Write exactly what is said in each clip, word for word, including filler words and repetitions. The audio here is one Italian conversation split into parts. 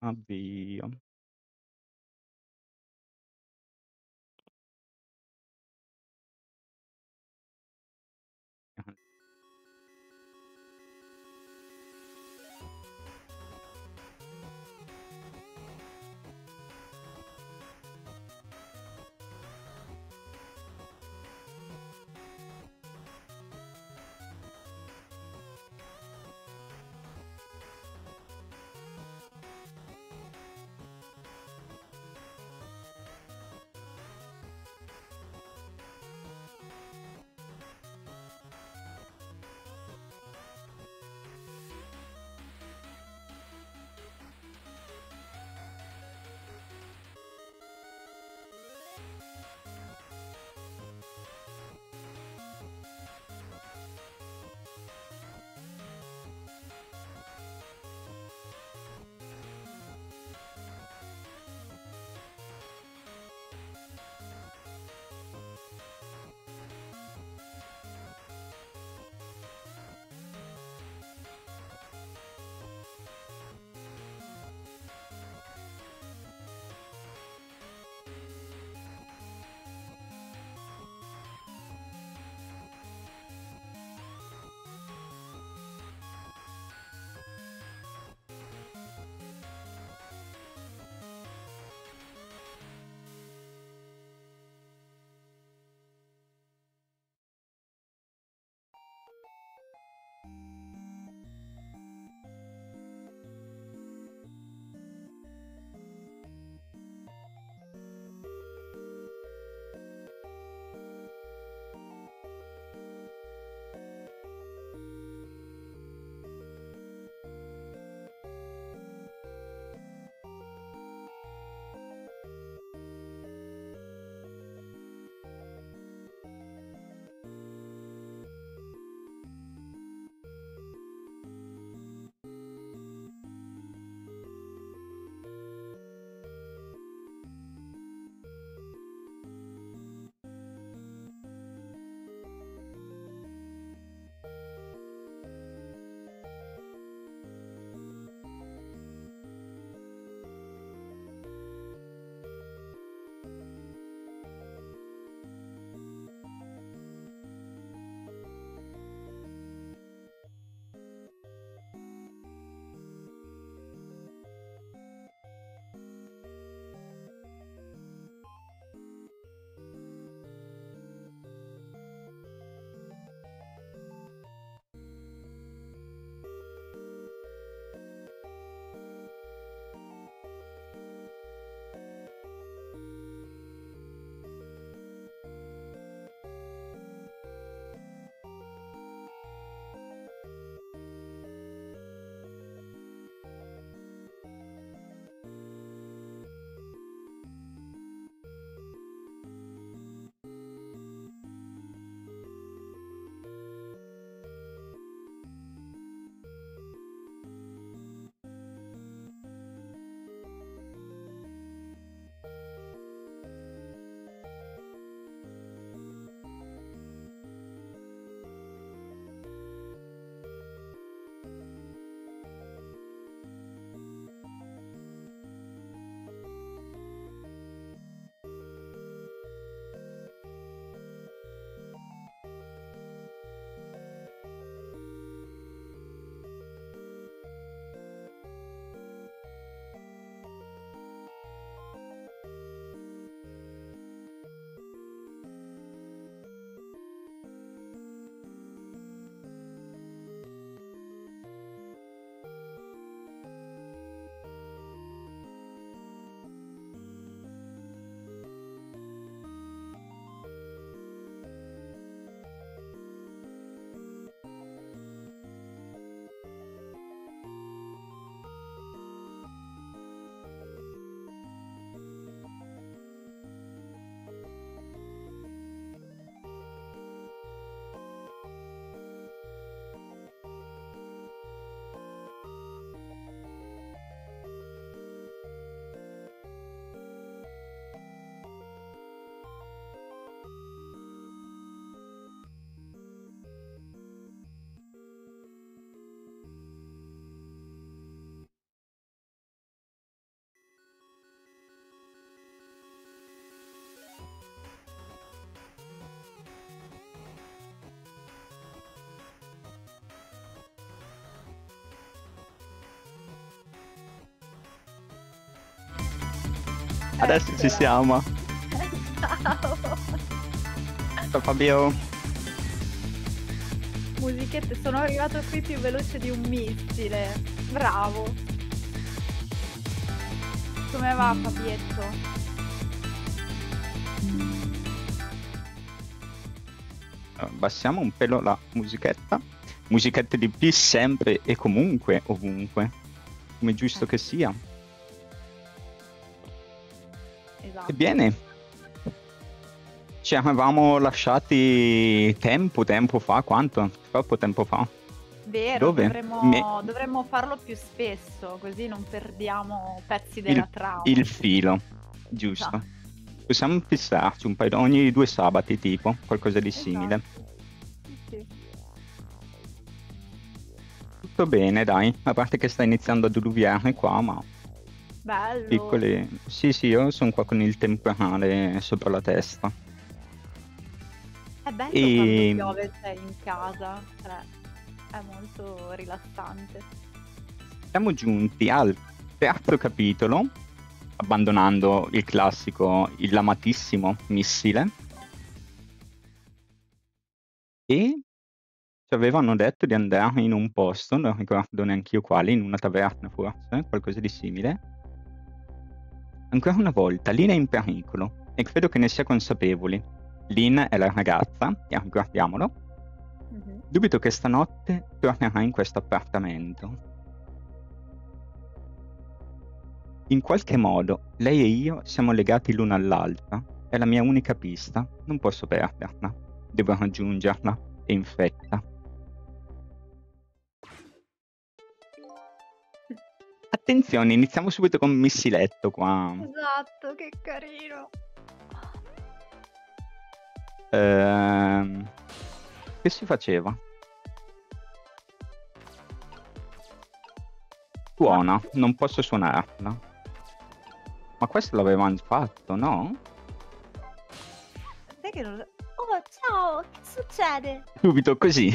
Avvio. Ah. Adesso ci Eccola. siamo. Ciao. Ciao Fabio. Musichette, sono arrivato qui più veloce di un missile. Bravo. Come va Fabietto? Abbassiamo un pelo la musichetta. Musichette di P sempre e comunque, ovunque. Come è giusto che sia. Esatto. Ebbene, ci avevamo lasciati tempo, tempo fa, quanto? Troppo tempo fa. Vero, Dove? dovremmo, Me- dovremmo farlo più spesso, così non perdiamo pezzi della il, trama. il filo, giusto. Esatto. Possiamo fissarci un paio, ogni due sabati tipo, qualcosa di simile. Esatto. Sì. Tutto bene, dai, a parte che sta iniziando a diluviare qua, ma Bello. piccoli... Sì, sì, io sono qua con il temporale sopra la testa. È bello E- quando piove e sei in casa, cioè, è molto rilassante. Siamo giunti al terzo capitolo, abbandonando il classico, il amatissimo missile. E ci avevano detto di andare in un posto, non ricordo neanche io quale, in una taverna forse, qualcosa di simile. Ancora una volta, Lina è in pericolo e credo che ne sia consapevoli. Lin è la ragazza, e ricordiamolo. Mhm. Dubito che stanotte tornerà in questo appartamento. In qualche modo, lei e io siamo legati l'una all'altra. È la mia unica pista, non posso perderla. Devo raggiungerla, e in fretta. Attenzione, iniziamo subito con missiletto qua. Esatto, che carino. Ehm, che si faceva? Suona, non posso suonarla. Ma questo l'avevamo fatto, no? Sai che non... Oh, ciao, che succede? Subito così.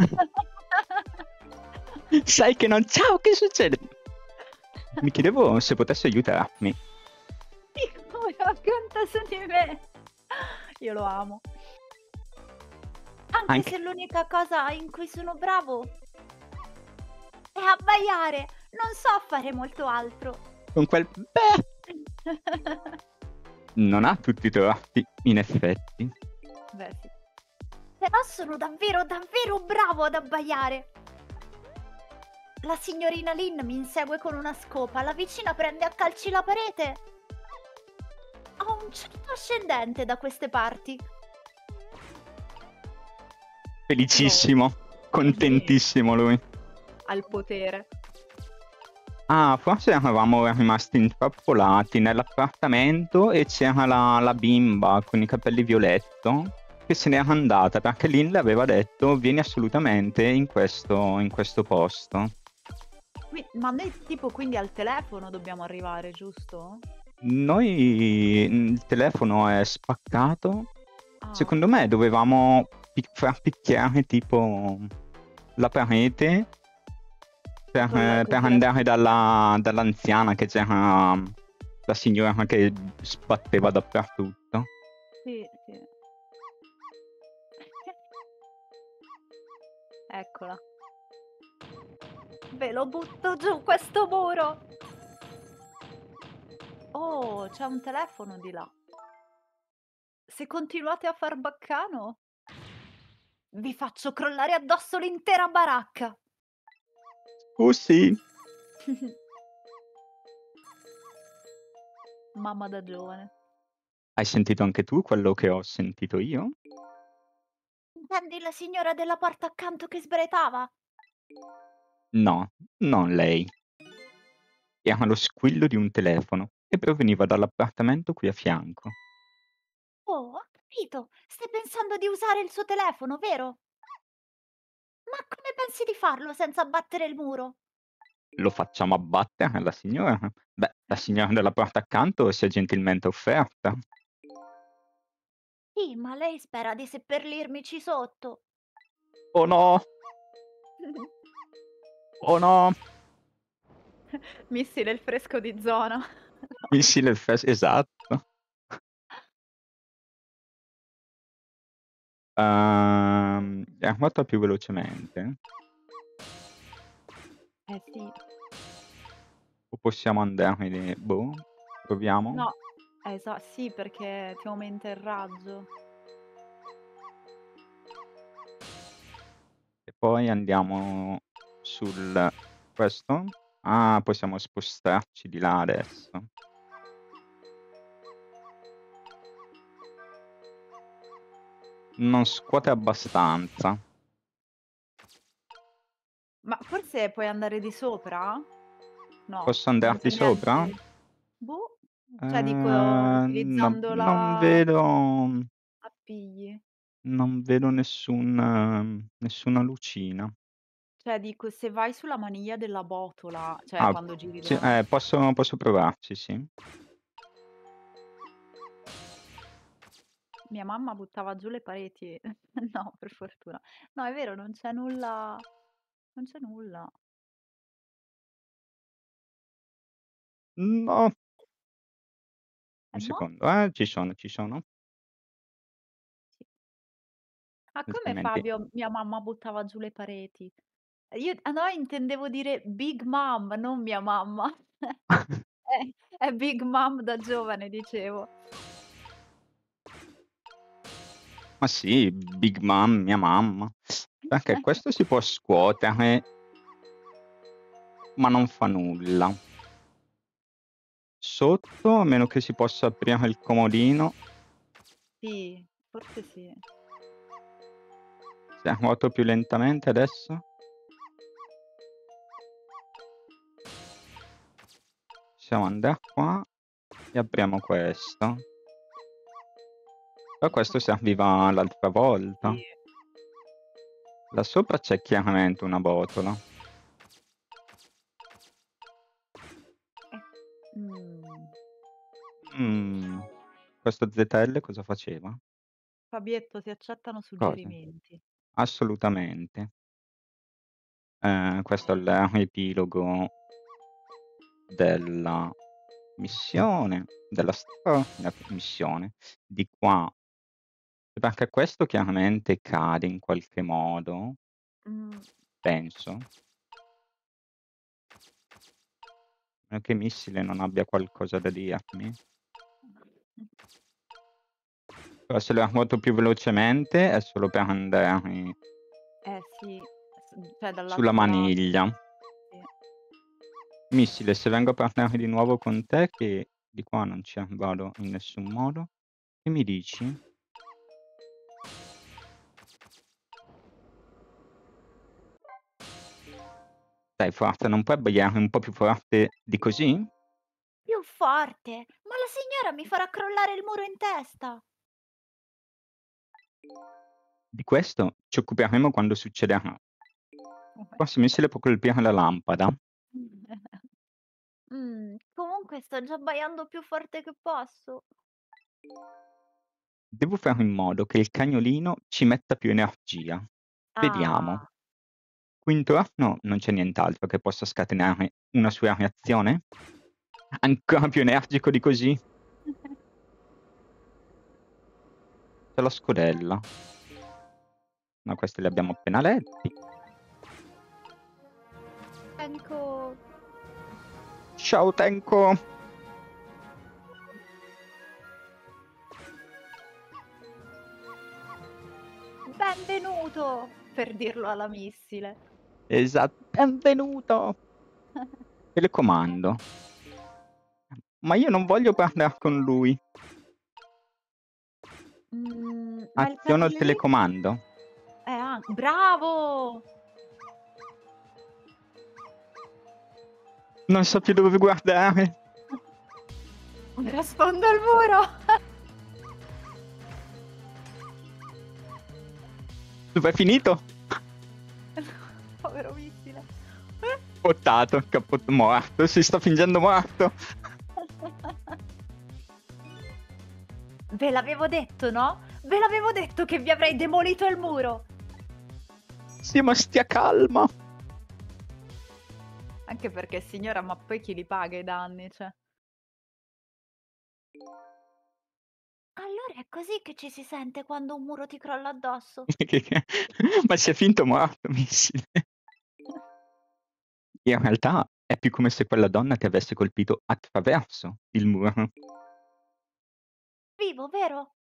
Sai che non... Ciao, che succede? Mi chiedevo se potesse aiutarmi. Come conta su di me? Io lo amo. Anche, Anche- se l'unica cosa in cui sono bravo è abbaiare, non so fare molto altro. Con quel... Beh, non ha tutti i torti, in effetti. Beh, sì. Però sono davvero, davvero bravo ad abbaiare. La signorina Lynn mi insegue con una scopa, la vicina prende a calci la parete. Ho un certo ascendente da queste parti. Felicissimo, contentissimo lui. Al potere. Ah, forse eravamo rimasti intrappolati nell'appartamento e c'era la, la bimba con i capelli violetto che se n'era andata perché Lynn le aveva detto vieni assolutamente in questo, in questo posto. Qui- ma noi tipo quindi al telefono dobbiamo arrivare, giusto? Noi il telefono è spaccato. Ah, Secondo me dovevamo pic- far picchiare tipo la parete per, Con la- eh, per con la- andare dalla, dall'anziana che c'era la signora che sbatteva dappertutto. Sì, sì. Eccola. Ve lo butto giù questo muro. Oh, c'è un telefono di là. Se continuate a far baccano, vi faccio crollare addosso l'intera baracca. Oh sì, Mamma da giovane. hai sentito anche tu quello che ho sentito io? Intendi la signora della porta accanto che sbraitava? No, non lei. Era lo squillo di un telefono e proveniva dall'appartamento qui a fianco. Oh, ho capito. Stai pensando di usare il suo telefono, vero? Ma come pensi di farlo senza abbattere il muro? Lo facciamo abbattere alla signora? Beh, la signora della porta accanto si è gentilmente offerta. Sì, ma lei spera di seppellirmici sotto. Oh no, oh no. Missile il fresco di zona. Missile fes esatto. Uhm, è molto più velocemente? Eh sì. O possiamo andarmene boh, proviamo? No, esa sì, perché ti aumenta il raggio. E poi andiamo sul questo? Ah, possiamo spostarci di là adesso. Non scuote abbastanza. Ma forse puoi andare di sopra? No, Posso non andarti c'è sopra? niente boh, cioè dico Ehm, no utilizzando non la vedo appigli. non vedo nessun nessuna lucina. Cioè dico, se vai sulla maniglia della botola, cioè Ah, quando giri sì, la eh, posso posso provarci, sì. Mia mamma buttava giù le pareti. No, per fortuna. No, è vero, non c'è nulla non c'è nulla. No. Un Eh, mo? secondo, eh, ci sono, ci sono. Sì. Ah, come Altrimenti Fabio, mia mamma buttava giù le pareti. E io ah no, intendevo dire Big Mom, non mia mamma. È è Big Mom da giovane, dicevo. Ma sì, Big Mom, mia mamma. Perché questo si può scuotere ma non fa nulla. Sotto, a meno che si possa aprire il comodino Sì, forse sì. Se nuoto più lentamente adesso? Possiamo andar qua e apriamo questo. Però questo serviva l'altra volta. Sì. Là sopra c'è chiaramente una botola. Eh, mhmm. Mhmm, questo Z L cosa faceva? Fabietto, si accettano Cosa? suggerimenti. Assolutamente. Ehm, questo è l'epilogo della missione, della sto missione. Di qua perché questo chiaramente cade in qualche modo Mh. penso. A meno che Missile non abbia qualcosa da dirmi. Però se lo nuoto più velocemente è solo per andare Eh sì, s cioè sulla dall'altro lato. maniglia. Sì. Missile, se vengo a parlare di nuovo con te che di qua non ci vado in nessun modo, che mi dici? Dai forza, non puoi abbaiare un po' più forte di così? Più forte! Ma la signora mi farà crollare il muro in testa! Di questo ci occuperemo quando succederà. Forse Missile può colpire la lampada. Mh, comunque sto già abbaiando più forte che posso. Devo fare in modo che il cagnolino ci metta più energia. Vediamo. Ah. Qui intorno non c'è nient'altro che possa scatenare una sua reazione? Ancora più energico di così? C'è la scodella. Ma questi li abbiamo appena letti. Tenco. Ciao Tenco. Benvenuto! Per dirlo alla Missile. Esa benvenuto! Telecomando. Ma io non voglio parlar con lui. Mhmm, ma il Aziono il cagnolino telecomando. eh, an bravo! Non so più dove guardare. Ora sfondo il muro! Dov'è finito? Povero Missile. Cappottato, cappot morto, si sta fingendo morto. Ve l'avevo detto, no? Ve l'avevo detto che vi avrei demolito il muro! Sì, ma stia calma. Anche perché signora, ma poi chi li paga i danni, cioè? Allora è così che ci si sente quando un muro ti crolla addosso. Che che ma si è finto morto missile. In realtà è più come se quella donna ti avesse colpito attraverso il muro. Vivo, vero?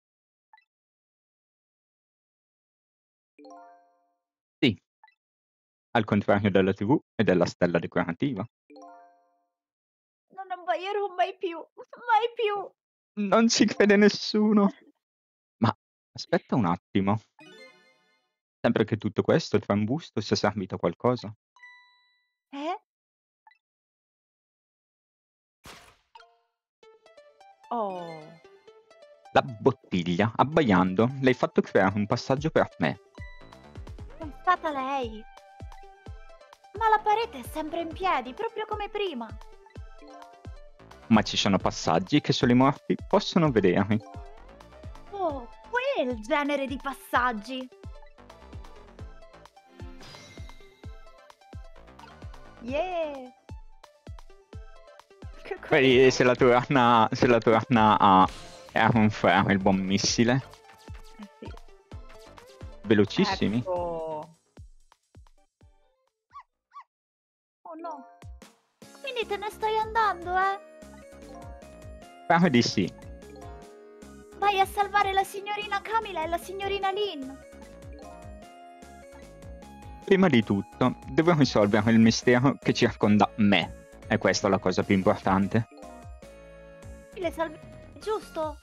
Sì, al contrario della T V e della stella decorativa. Non abbaierò mai più, mai più. Non ci crede nessuno. Ma aspetta un attimo. Sembra che tutto questo trambusto sia servito a qualcosa. Eh? Oh, La bottiglia, abbaiando, le hai fatto creare un passaggio per me. è stata lei. Ma la parete è sempre in piedi, proprio come prima. Ma ci sono passaggi che solo i morti possono vedere. Oh, quel genere di passaggi. Yeah. Che Poi cosa? se la torna, se la torna a Iron Fire, il buon missile. Eh sì. Velocissimi. Ecco. Oh no. Quindi te ne stai andando, eh? Spero di sì. Vai a salvare la signorina Camila e la signorina Lynn. Prima di tutto, devo risolvere il mistero che circonda me. E questa è la cosa più importante. Le salvi, giusto?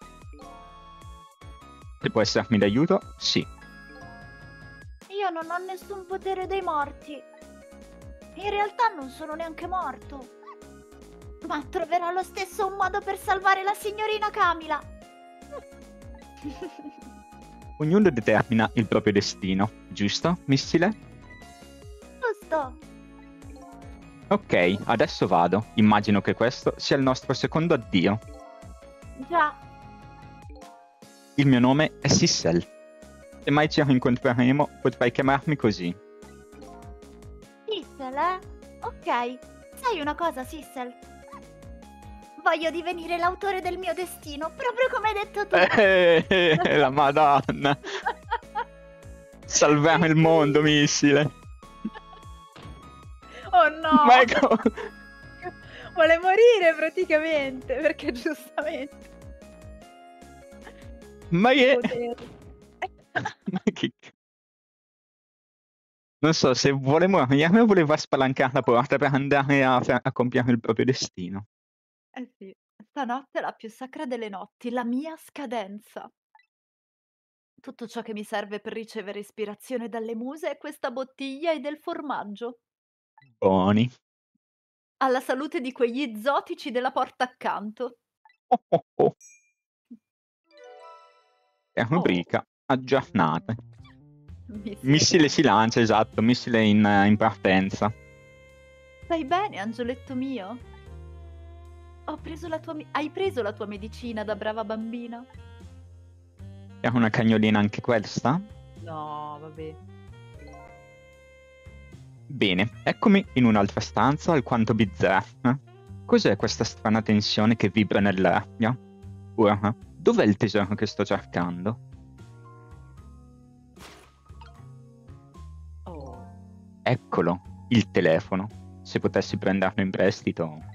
Se può essermi d'aiuto, sì. Io non ho nessun potere dei morti. In realtà non sono neanche morto. Ma troverò lo stesso un modo per salvare la signorina Camila. Ognuno determina il proprio destino, giusto, missile? Giusto. Ok, adesso vado. Immagino che questo sia il nostro secondo addio. Già. Il mio nome è Sissel. Se mai ci rincontreremo, potrai chiamarmi così. Sissel, eh? Ok. Sai una cosa, Sissel? Voglio divenire l'autore del mio destino, proprio come hai detto tu. Eh, la Madonna. Salviamo il mondo, missile. Oh no! Ma ecco. Vuole morire praticamente, perché giustamente. Ma che... Potere. Ma che... Non so se vuole morire o voleva spalancare la porta per andare a, a compiere il proprio destino. Eh sì, stanotte è la più sacra delle notti, la mia scadenza. Tutto ciò che mi serve per ricevere ispirazione dalle muse è questa bottiglia e del formaggio. Buoni. Alla salute di quegli zotici della porta accanto. Oh, oh, oh. È Oh, rubrica aggiornate. missile. Missile si lancia, esatto, missile in, in partenza. Stai bene, angioletto mio? Ho preso la tua mi- Hai preso la tua medicina da brava bambina? È una cagnolina anche questa? No, vabbè. Bene, eccomi in un'altra stanza alquanto bizzarra. Cos'è questa strana tensione che vibra nell'aria? Ora, dov'è il tesoro che sto cercando? Oh. Eccolo, il telefono. Se potessi prenderlo in prestito...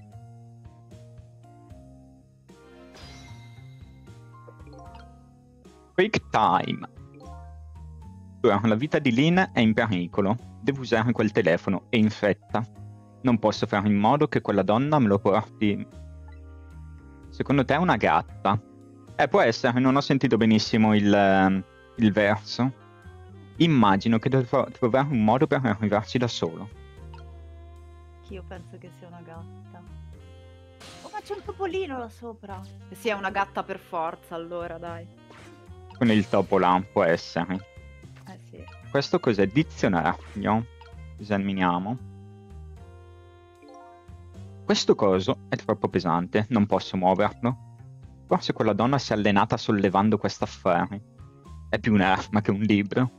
Quick time. Ora, la vita di Lynn è in pericolo. Devo usare quel telefono e in fretta. Non posso fare in modo che quella donna me lo porti. Secondo te è una gatta? Eh, può essere, non ho sentito benissimo il, uh, il verso. Immagino che dovrò trovare un modo per arrivarci da solo. Io penso che sia una gatta. Oh, ma c'è un topolino là sopra. Se sia una gatta per forza, allora, dai. Con il topo là, può essere. Eh sì. Questo cos'è? Dizionario. Esaminiamo. Questo coso è troppo pesante, non posso muoverlo. Forse quella donna si è allenata sollevando quest'affare. È più un'arma che un libro.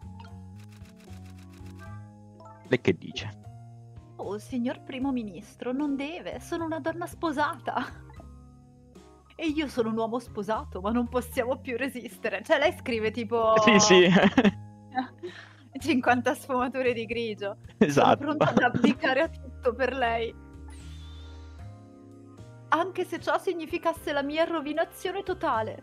Lei che dice? Oh, signor primo ministro, non deve, sono una donna sposata. E io sono un uomo sposato, ma non possiamo più resistere. Cioè lei scrive tipo Sì, sì. cinquanta sfumature di grigio. Sono Esatto. pronta ad abdicare a tutto per lei. Anche se ciò significasse la mia rovinazione totale.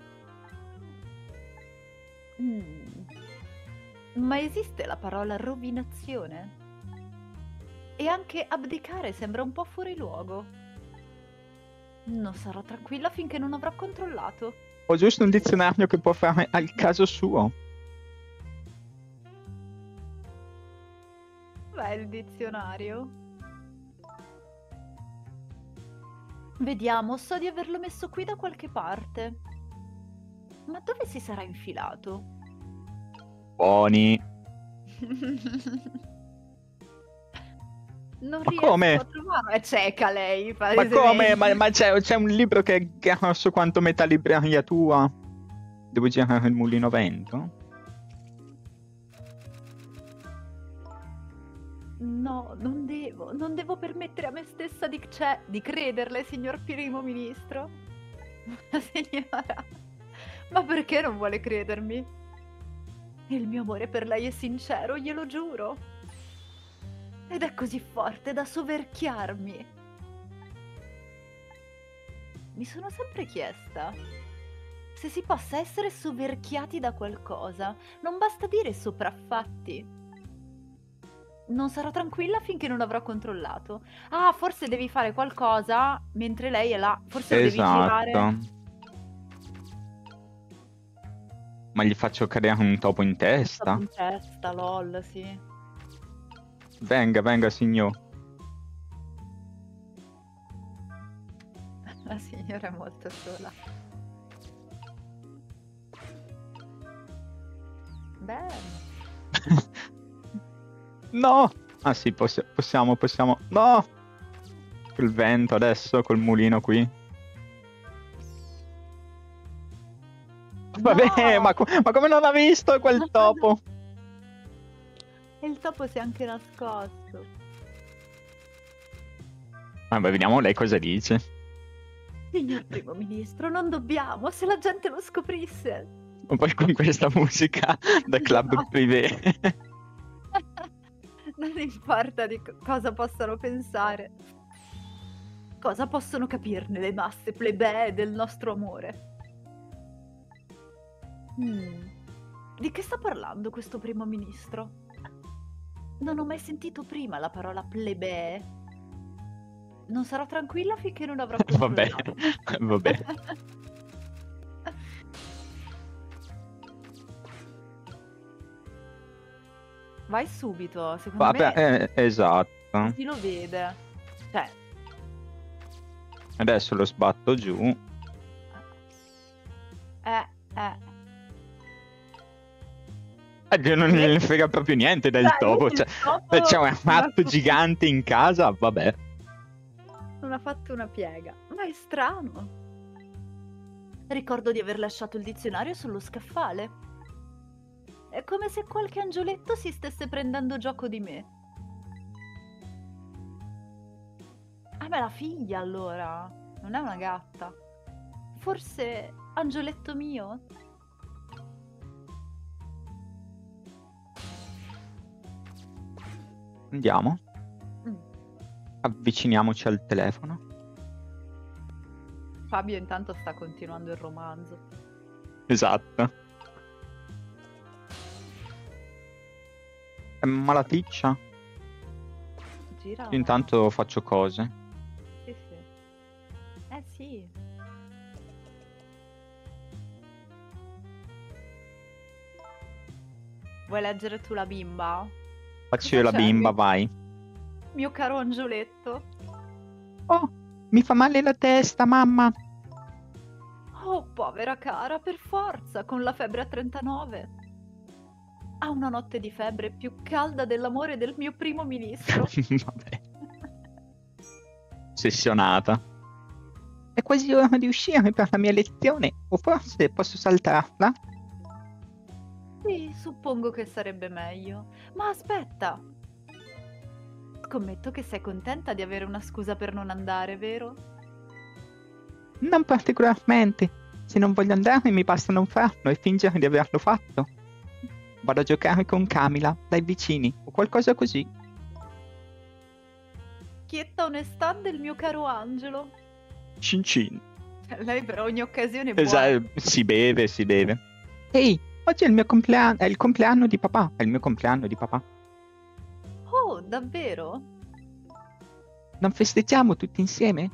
Mhmm. Ma esiste la parola rovinazione? E anche abdicare sembra un po' fuori luogo. Non sarò tranquilla finché non avrò controllato. Ho giusto un dizionario che può fare al caso suo. Dov'è il dizionario? Vediamo, so di averlo messo qui da qualche parte. Ma dove si sarà infilato? Buoni. Non Ma riesco come? a trovarlo. È cieca lei, Ma come? Ma, palesemente. ma c'è, c'è un libro che è grosso quanto metà libreria tua? Devo girare il mulino a vento? No, non devo, non devo permettere a me stessa di, cioè, di crederle, signor primo ministro. Signora, ma perché non vuole credermi? Il mio amore per lei è sincero, glielo giuro. Ed è così forte da soverchiarmi. Mi sono sempre chiesta se si possa essere soverchiati da qualcosa. Non basta dire sopraffatti. Non sarò tranquilla finché non avrò controllato. Ah, forse devi fare qualcosa mentre lei è là. Forse lo devi girare. Esatto. Ma gli faccio cadere un topo in testa? Topo in testa, lol, sì. Venga, venga, signor. La signora è molto sola. Bene. No! Ah sì, possi- possiamo, possiamo... No! Col vento adesso, col mulino qui. Vabbè, No! ma, co- ma come non ha visto quel topo? E il topo si è anche nascosto. Vabbè, vediamo lei cosa dice. Signor primo ministro, non dobbiamo, se la gente lo scoprisse. Ma poi con questa musica da club Esatto. privé. Non importa di co- cosa possano pensare. Cosa possono capirne le masse plebee del nostro amore? Hmm. Di che sta parlando questo primo ministro? Non ho mai sentito prima la parola plebee. Non sarò tranquilla finché non avrò Vabbè, controllato. vabbè. Vai subito, secondo Vabbè, me eh, esatto. si lo vede. Cioè, Adesso lo sbatto giù. eh, eh. Eh, non gliene frega proprio niente del Dai, topo. il Cioè, topo c'è un non ha ratto fatto- gigante in casa, vabbè. Non ha fatto una piega. Ma è strano. Ricordo di aver lasciato il dizionario sullo scaffale. È come se qualche angioletto si stesse prendendo gioco di me. Ah, ma è la figlia allora. Non è una gatta. Forse angioletto mio? Andiamo. Mm. Avviciniamoci al telefono. Fabio intanto sta continuando il romanzo. Esatto. È malaticcia. Gira. Io intanto faccio cose. Sì, sì. Eh sì. Vuoi leggere tu la bimba? Faccio Cosa io la c'è, bimba, mio- vai. Mio caro angioletto. Oh, mi fa male la testa, mamma. Oh, povera cara, per forza, con la febbre a trentanove. Ha una notte di febbre più calda dell'amore del mio primo ministro. Vabbè. Ossessionata. È quasi ora di uscire per la mia lezione. O forse posso saltarla? Sì, suppongo che sarebbe meglio. Ma aspetta. Scommetto che sei contenta di avere una scusa per non andare, vero? Non particolarmente. Se non voglio andare mi basta non farlo e fingere di averlo fatto. Vado a giocare con Camila, dai vicini, o qualcosa così. Schietta onestà del mio caro Angelo. Cin cin. Lei per ogni occasione è buona. Esatto, si beve, si beve. Ehi, oggi è il mio compleanno, è il compleanno di papà, è il mio compleanno di papà. Oh, davvero? Non festeggiamo tutti insieme?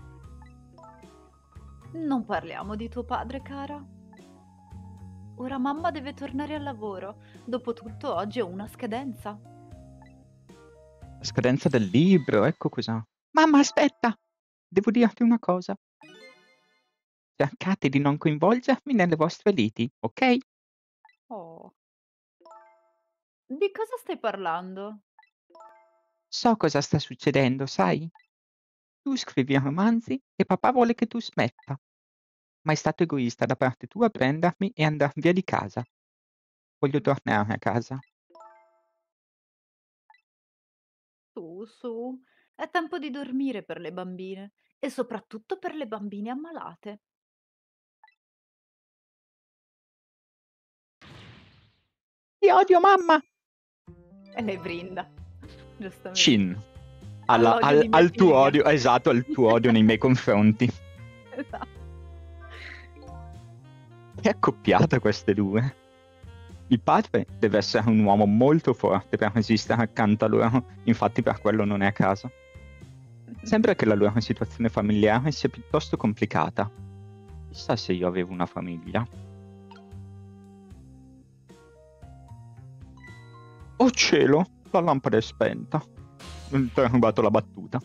Non parliamo di tuo padre, cara. Ora mamma deve tornare al lavoro. Dopotutto oggi ho una scadenza. La scadenza del libro, ecco cos'ha. Mamma, aspetta! Devo dirti una cosa. Cercate di non coinvolgermi nelle vostre liti, ok? Oh. Di cosa stai parlando? So cosa sta succedendo, sai? Tu scrivi romanzi e papà vuole che tu smetta. Ma è stato egoista da parte tua prendermi e andar via di casa. Voglio tornare a casa. Su, su. È tempo di dormire per le bambine. E soprattutto per le bambine ammalate. Ti odio, mamma! E lei brinda. Giustamente. Cin. Alla, All'odio al, di mia al tuo figlia. odio, esatto, al tuo odio nei miei confronti. Esatto. Che accoppiata queste due. Il padre deve essere un uomo molto forte per resistere accanto a loro, infatti per quello non è a casa. Sembra che la loro situazione familiare sia piuttosto complicata. Chissà se io avevo una famiglia. Oh cielo, la lampada è spenta. Mi ho rubato la battuta.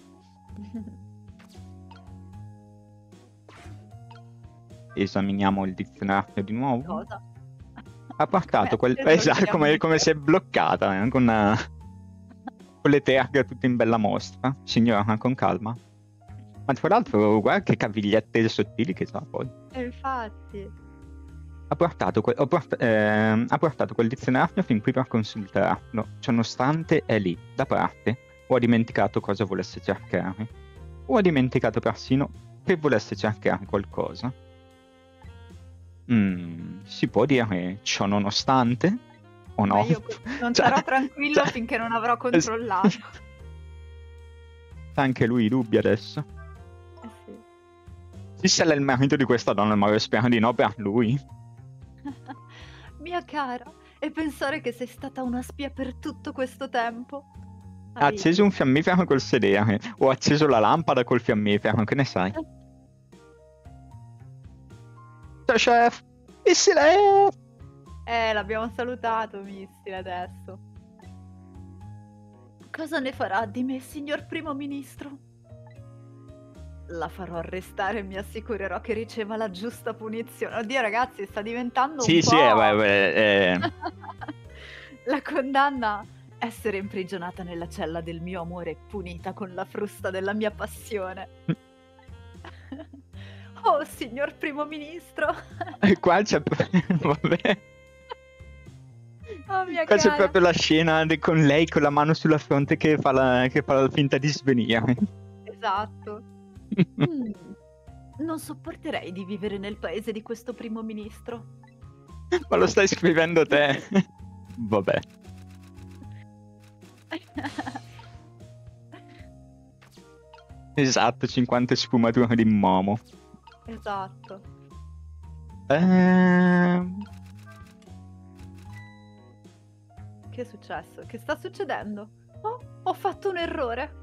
Esaminiamo il dizionario di nuovo. Cosa? Ha portato quel... Come- Esatto, come, come si è bloccata, eh, con, eh, con le terre tutte in bella mostra. Signora, con calma. Ma tra l'altro, guarda che cavigliette sottili che sa poi. E infatti. Ha portato, que- ho port- ehm, ha portato quel dizionario fin qui per consultarlo. Ciononostante è lì, da parte. O ha dimenticato cosa volesse cercare. O ha dimenticato persino che volesse cercare qualcosa. Mm, si può dire ciò nonostante? O no? Ma io non Cioè- sarò tranquillo cioè- finché non avrò controllato. C'ha anche lui i dubbi adesso. Eh sì. Sì, se l'è il marito di questa donna, ma io spero di no per lui. Mia cara, e pensare che sei stata una spia per tutto questo tempo. Ha acceso un fiammifero col sedere. O ha acceso la lampada col fiammifero, che ne sai? Ciao chef! Missile! Eh, l'abbiamo salutato, missile, adesso. Cosa ne farà di me, signor primo ministro? La farò arrestare e mi assicurerò che riceva la giusta punizione. Oddio, ragazzi, sta diventando Sì, un sì, po'... eh, beh, beh, eh. La condanna: essere imprigionata nella cella del mio amore, punita con la frusta della mia passione. Oh, signor primo ministro. E qua c'è... Vabbè. Oh, mia Qua c'è cara. proprio la scena de- con lei con la mano sulla fronte che fa la, che fa la finta di svenire. Esatto. Mm, non sopporterei di vivere nel paese di questo primo ministro. Ma lo stai scrivendo te? Vabbè. Esatto, cinquanta sfumature di Momo. Esatto. Ehm... Che è successo? Che sta succedendo? Oh, ho fatto un errore.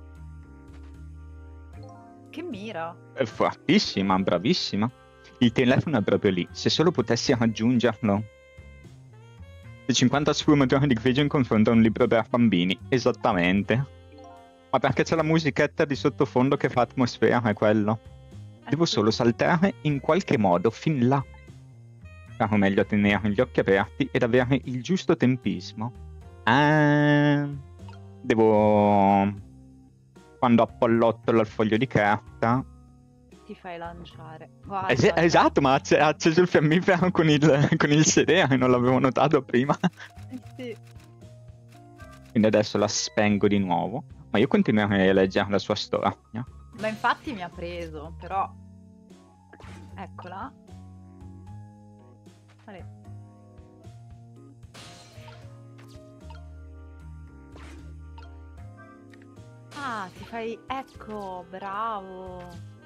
Che mira. È fortissima, bravissima. Il telefono è proprio lì, se solo potessi raggiungerlo. Le cinquanta sfumature di grigio in confronto a un libro per bambini, esattamente. Ma perché c'è la musichetta di sottofondo che fa atmosfera, è quello. Devo solo saltare in qualche modo fin là. Però meglio tenere gli occhi aperti ed avere il giusto tempismo. Ah, devo... Quando appallottolo il foglio di carta... Ti fai lanciare. Guarda, Es- esatto, ma ha acc- ha acceso il fiammifero con il, con il sedere, non l'avevo notato prima. Eh sì. Quindi adesso la spengo di nuovo. Ma io continuerei a leggere la sua storia. Ma infatti mi ha preso, però... Eccola. Vale. Ah, ti fai... Ecco, bravo.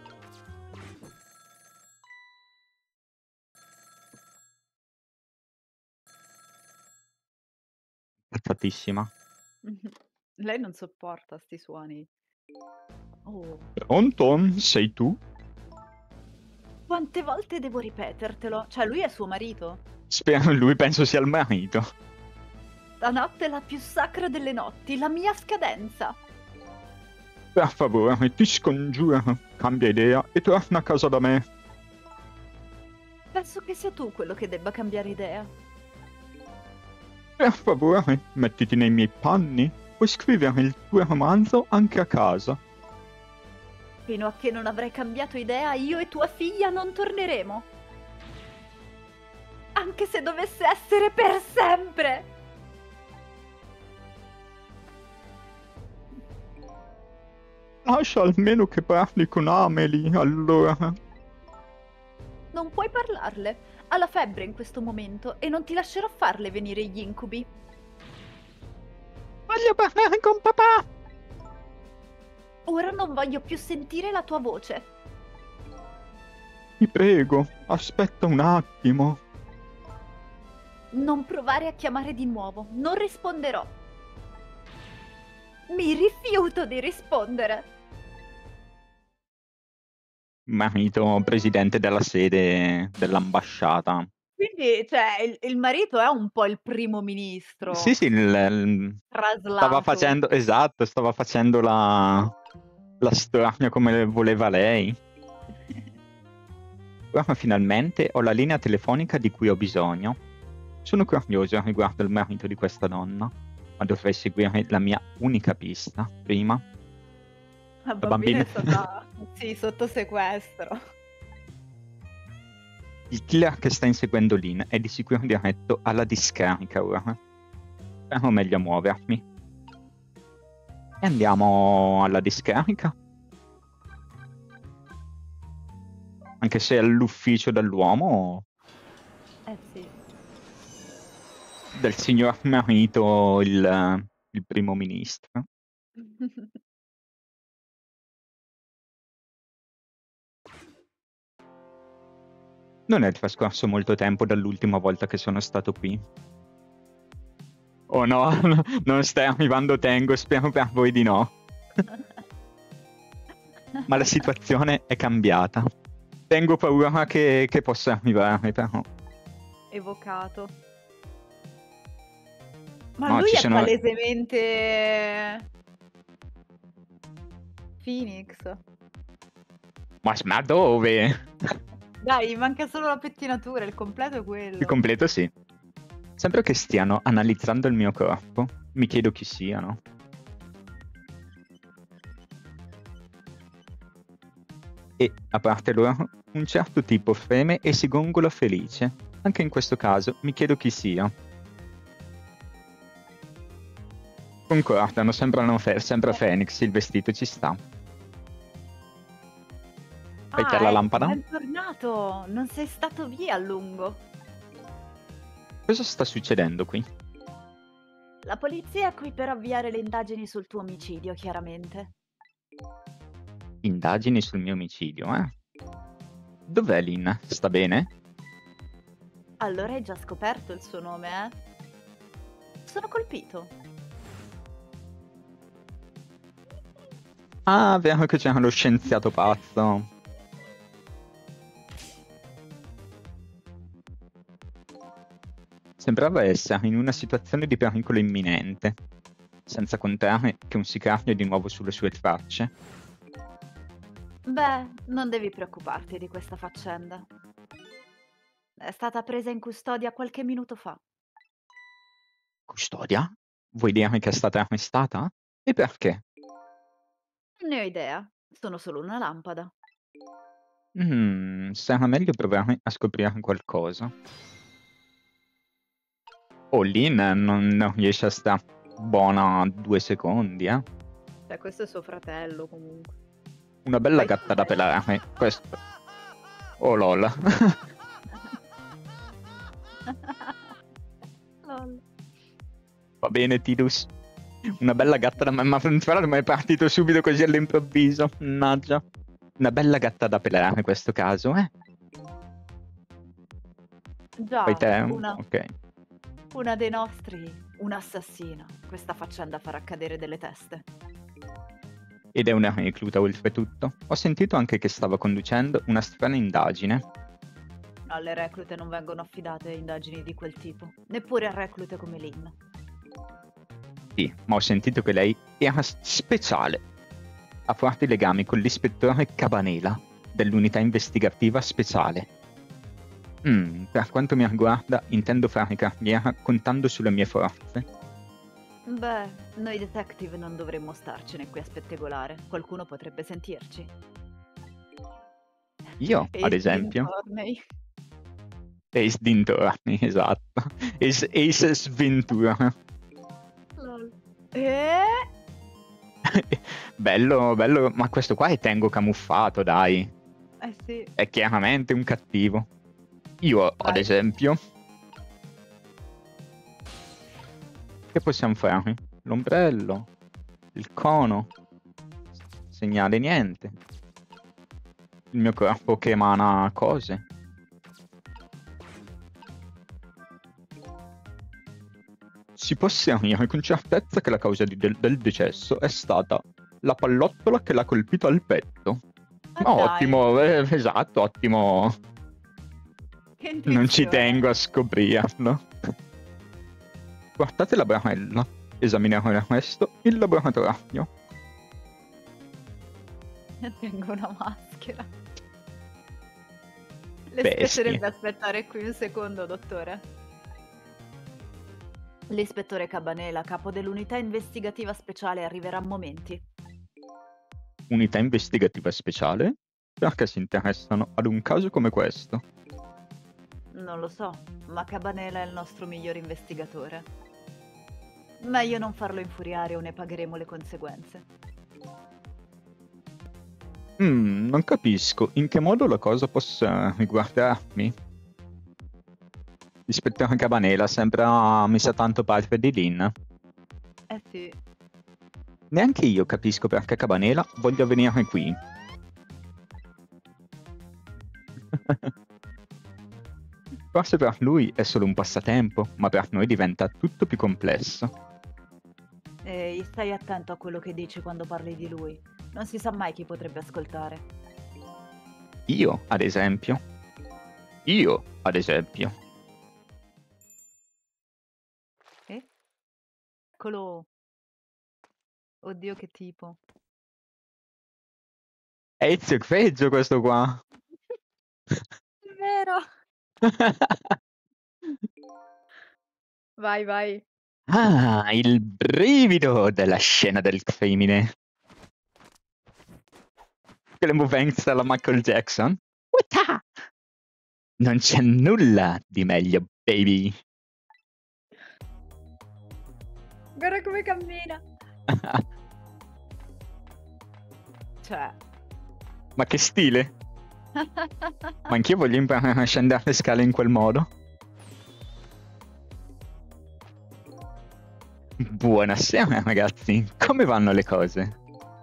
Cazzatissima. Lei non sopporta sti suoni. Oh. Pronto? Sei tu? Quante volte devo ripetertelo? Cioè, lui è suo marito. Spero, lui penso sia il marito. Stanotte è la più sacra delle notti, la mia scadenza. Per favore, ti scongiuro, cambia idea e torna a casa da me. Penso che sia tu quello che debba cambiare idea. Per favore, mettiti nei miei panni. Puoi scrivere il tuo romanzo anche a casa. Fino a che non avrai cambiato idea, io e tua figlia non torneremo. Anche se dovesse essere per sempre. Lascia almeno che parli con Amelie, allora. Non puoi parlarle. Ha la febbre in questo momento e non ti lascerò farle venire gli incubi. Voglio parlare con papà! Ora non voglio più sentire la tua voce. Ti prego, aspetta un attimo. Non provare a chiamare di nuovo, non risponderò. Mi rifiuto di rispondere. Marito presidente della sede dell'ambasciata. Quindi, cioè, il, il marito è un po' il primo ministro. Sì, sì, il, il- Traslato. stava facendo, esatto, stava facendo la, la storia come voleva lei. Ora finalmente ho la linea telefonica di cui ho bisogno. Sono curioso riguardo il marito di questa donna, ma dovrei seguire la mia unica pista prima. La La bambina bambina è stata, sì, sotto sequestro. Il killer che sta inseguendo Lynn è di sicuro diretto alla discarica ora. Spero meglio muovermi. E andiamo alla discarica. Anche se è all'ufficio dell'uomo, Eh sì. del signor marito, il, il primo ministro. Non è trascorso molto tempo dall'ultima volta che sono stato qui. Oh no, non stai arrivando Tengo, spero per voi di no. Ma la situazione è cambiata. Tengo paura che, che possa arrivare, però. Evocato. Ma No, lui ci è sono- palesemente... Phoenix. Ma, ma dove? Dai, manca solo la pettinatura, il completo è quello. Il completo sì. Sembra che stiano analizzando il mio corpo. Mi chiedo chi siano. E, a parte loro, un certo tipo freme e si gongola felice. Anche in questo caso mi chiedo chi sia. Concordano, sembrano fe- sembra Phoenix, il vestito ci sta. Fai Ah, per la ecco, lampada? bentornato! Non sei stato via a lungo. Cosa sta succedendo qui? La polizia è qui per avviare le indagini sul tuo omicidio, chiaramente. Indagini sul mio omicidio, eh? Dov'è Lynn? Sta bene? Allora hai già scoperto il suo nome, eh? Sono colpito. Ah, vero che c'era lo scienziato pazzo. Sembrava essere in una situazione di pericolo imminente, senza contare che un sicario è di nuovo sulle sue tracce. Beh, non devi preoccuparti di questa faccenda. È stata presa in custodia qualche minuto fa. Custodia? Vuoi dire che è stata arrestata? E perché? Non ne ho idea, sono solo una lampada. Mm, sarà meglio provare a scoprire qualcosa. Oh, Lynn non, non riesce a stare buona due secondi, eh? Cioè, questo è suo fratello, comunque. Una bella Poi- gatta da pelare. Questo. Oh lol. Lol. Va bene, Tidus. Una bella gatta da... Ma però non è partito subito così all'improvviso. Mannaggia. Una bella gatta da pelare in questo caso, eh? Già, Poi te? una, Ok. una dei nostri, un assassino. Questa faccenda farà cadere delle teste. Ed è una recluta oltretutto. Ho sentito anche che stava conducendo una strana indagine. Alle reclute non vengono affidate indagini di quel tipo, neppure a reclute come Lynn. Sì, ma ho sentito che lei era speciale. Ha forti legami con l'ispettore Cabanela dell'unità investigativa speciale. Mm, per quanto mi riguarda, intendo fare carriera contando sulle mie forze. Beh, noi detective non dovremmo starcene qui a spettegolare. Qualcuno potrebbe sentirci. Io, ad Ace esempio. Dintorney. Ace dintorni, esatto. Ace, Ace Sventura. Lol. Eh? Bello, bello, ma questo qua è Tengo camuffato, dai. Eh sì. È chiaramente un cattivo. Io, Vai. ad esempio... Che possiamo fare? L'ombrello, il cono, segnale niente. Il mio corpo che emana cose. Si può asserire con certezza che la causa di del, del decesso è stata la pallottola che l'ha colpito al petto. Ah, Oh, dai. ottimo, eh, esatto, ottimo. Che Non ci intuizione. tengo a scoprirlo. Guardate la barella. Esaminerò questo il laboratorio. Tengo una maschera. Le Bestie. spiacerebbe aspettare qui un secondo, dottore? L'ispettore Cabanela, capo dell'unità investigativa speciale, arriverà a momenti. Unità investigativa speciale? Perché si interessano ad un caso come questo? Non lo so, ma Cabanela è il nostro miglior investigatore. Meglio non farlo infuriare o ne pagheremo le conseguenze. Mm, non capisco in che modo la cosa possa riguardarmi. L'ispettore Cabanela sembra mi sa tanto padre di Lynn. Eh sì. Neanche io capisco perché Cabanela voglia venire qui. Forse per lui è solo un passatempo, ma per noi diventa tutto più complesso. Ehi, stai attento a quello che dici quando parli di lui. Non si sa mai chi potrebbe ascoltare. Io, ad esempio. Io, ad esempio. Eh? Eccolo. Oddio, che tipo. È il secreto questo qua. È vero. Vai, vai. Ah, il brivido della scena del crimine. Quelle movenze alla Michael Jackson. Uta! Non c'è nulla di meglio, baby. Guarda come cammina. Cioè. Ma che stile. Ma anch'io voglio imparare a scendere le scale in quel modo. Buonasera ragazzi, come vanno le cose?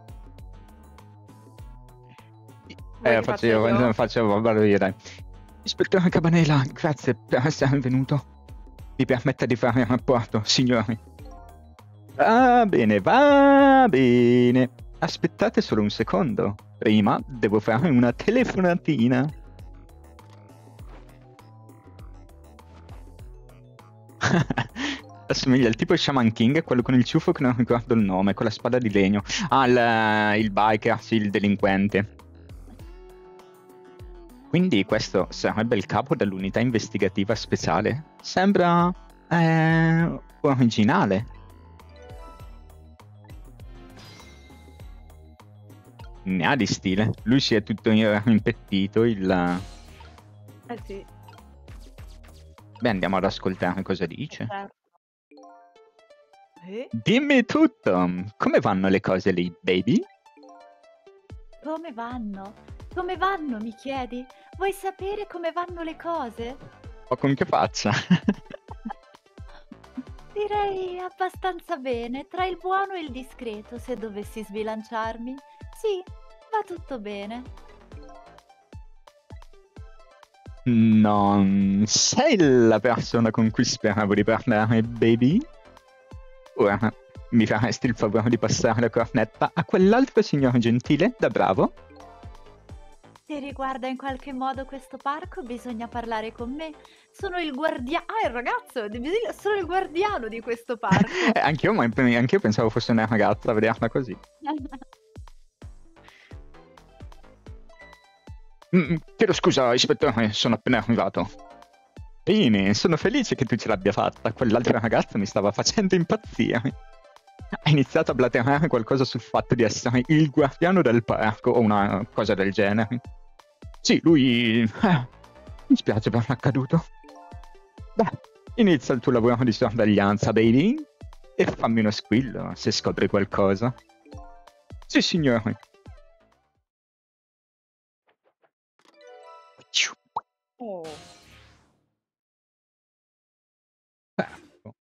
Vuoi Eh, che faccio faccia io, io? faccio, vado io, dai. Ispettore Cabanela, grazie per essere venuto. Mi permetta di fare il rapporto, signori. Va bene, va bene. Aspettate solo un secondo. Prima devo fare una telefonatina. Assomiglia al tipo Shaman King, quello con il ciuffo che non ricordo il nome, con la spada di legno. Ah, il, il biker, sì, il delinquente. Quindi questo sarebbe il capo dell'unità investigativa speciale? Sembra... Eh, originale. Ne ha di stile. Lui si è tutto impettito, il... Eh sì. Beh, andiamo ad ascoltare cosa dice. Certo. Eh? Dimmi tutto! Come vanno le cose lì, baby? Come vanno? Come vanno, mi chiedi? Vuoi sapere come vanno le cose? Ma con che faccia? Direi abbastanza bene, tra il buono e il discreto, se dovessi sbilanciarmi. Sì, va tutto bene. Non sei la persona con cui speravo di parlare, baby? Ora, mi faresti il favore di passare la cornetta a quell'altro signore gentile da bravo? Se riguarda in qualche modo questo parco, bisogna parlare con me. Sono il guardiano. Ah, il ragazzo! bisogna- Sono il guardiano di questo parco. Eh, anch'io, ma anch'io pensavo fosse una ragazza a vederla così. Mm, chiedo scusa, ispettore, sono appena arrivato. Bene, sono felice che tu ce l'abbia fatta. Quell'altra ragazza mi stava facendo impazzire. Ha iniziato a blaterare qualcosa sul fatto di essere il guardiano del parco o una cosa del genere. Sì, lui... Eh, mi spiace per l'accaduto. Beh, inizia il tuo lavoro di sorveglianza, baby, e fammi uno squillo se scopri qualcosa. Sì, signore. Oh. Ecco.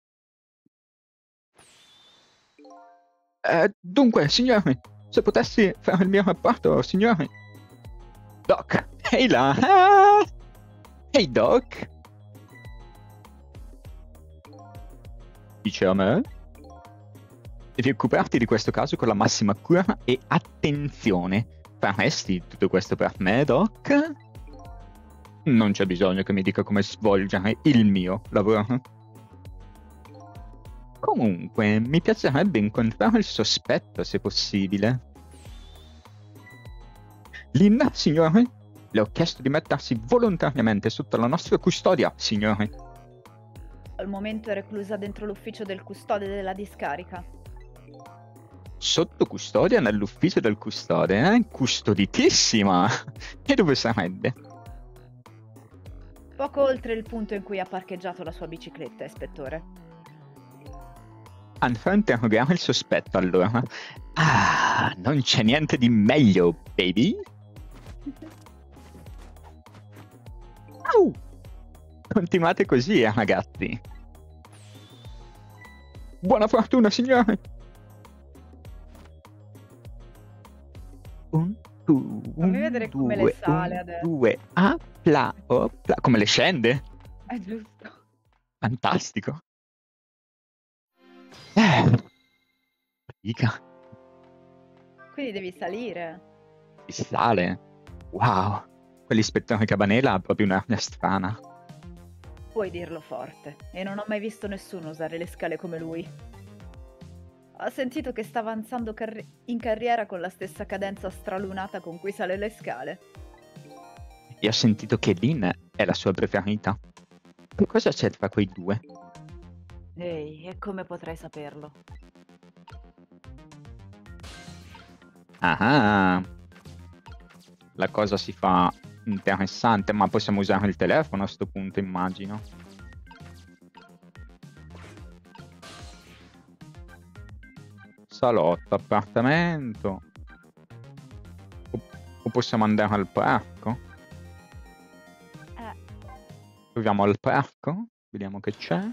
Eh, dunque, signore, se potessi fare il mio rapporto, signore. Doc, ehi là! Ah! Ehi, Doc! Dice a me? Devi occuparti di questo caso con la massima cura e attenzione. Faresti tutto questo per me, Doc? Non c'è bisogno che mi dica come svolgere il mio lavoro. Comunque, mi piacerebbe incontrare il sospetto, se possibile. Linda, signore? Le ho chiesto di mettersi volontariamente sotto la nostra custodia, signore. Al momento è reclusa dentro l'ufficio del custode della discarica. Sotto custodia nell'ufficio del custode, eh? Custoditissima! E dove sarebbe? Poco oltre il punto in cui ha parcheggiato la sua bicicletta, ispettore. Andrò a interrogare il sospetto, allora. Ah, non c'è niente di meglio, baby? Au! Continuate così, eh, ragazzi. Buona fortuna, signore! Un, due, Fammi vedere come le sale un, adesso. due, apla, opla. Come le scende? È giusto. Fantastico. Eh, fatica. Quindi devi salire. Si sale. Wow. Quell'ispettore Cabanela ha proprio un'aria strana. Puoi dirlo forte. E non ho mai visto nessuno usare le scale come lui. Ho sentito che sta avanzando carri- in carriera con la stessa cadenza stralunata con cui sale le scale. E ho sentito che Lynn è la sua preferita. Che cosa c'è tra quei due? Ehi, e come potrei saperlo? Ah, la cosa si fa interessante, ma possiamo usare il telefono a sto punto, immagino. Salotto, appartamento. O, o possiamo andare al parco? Eh. Proviamo al parco, vediamo che c'è.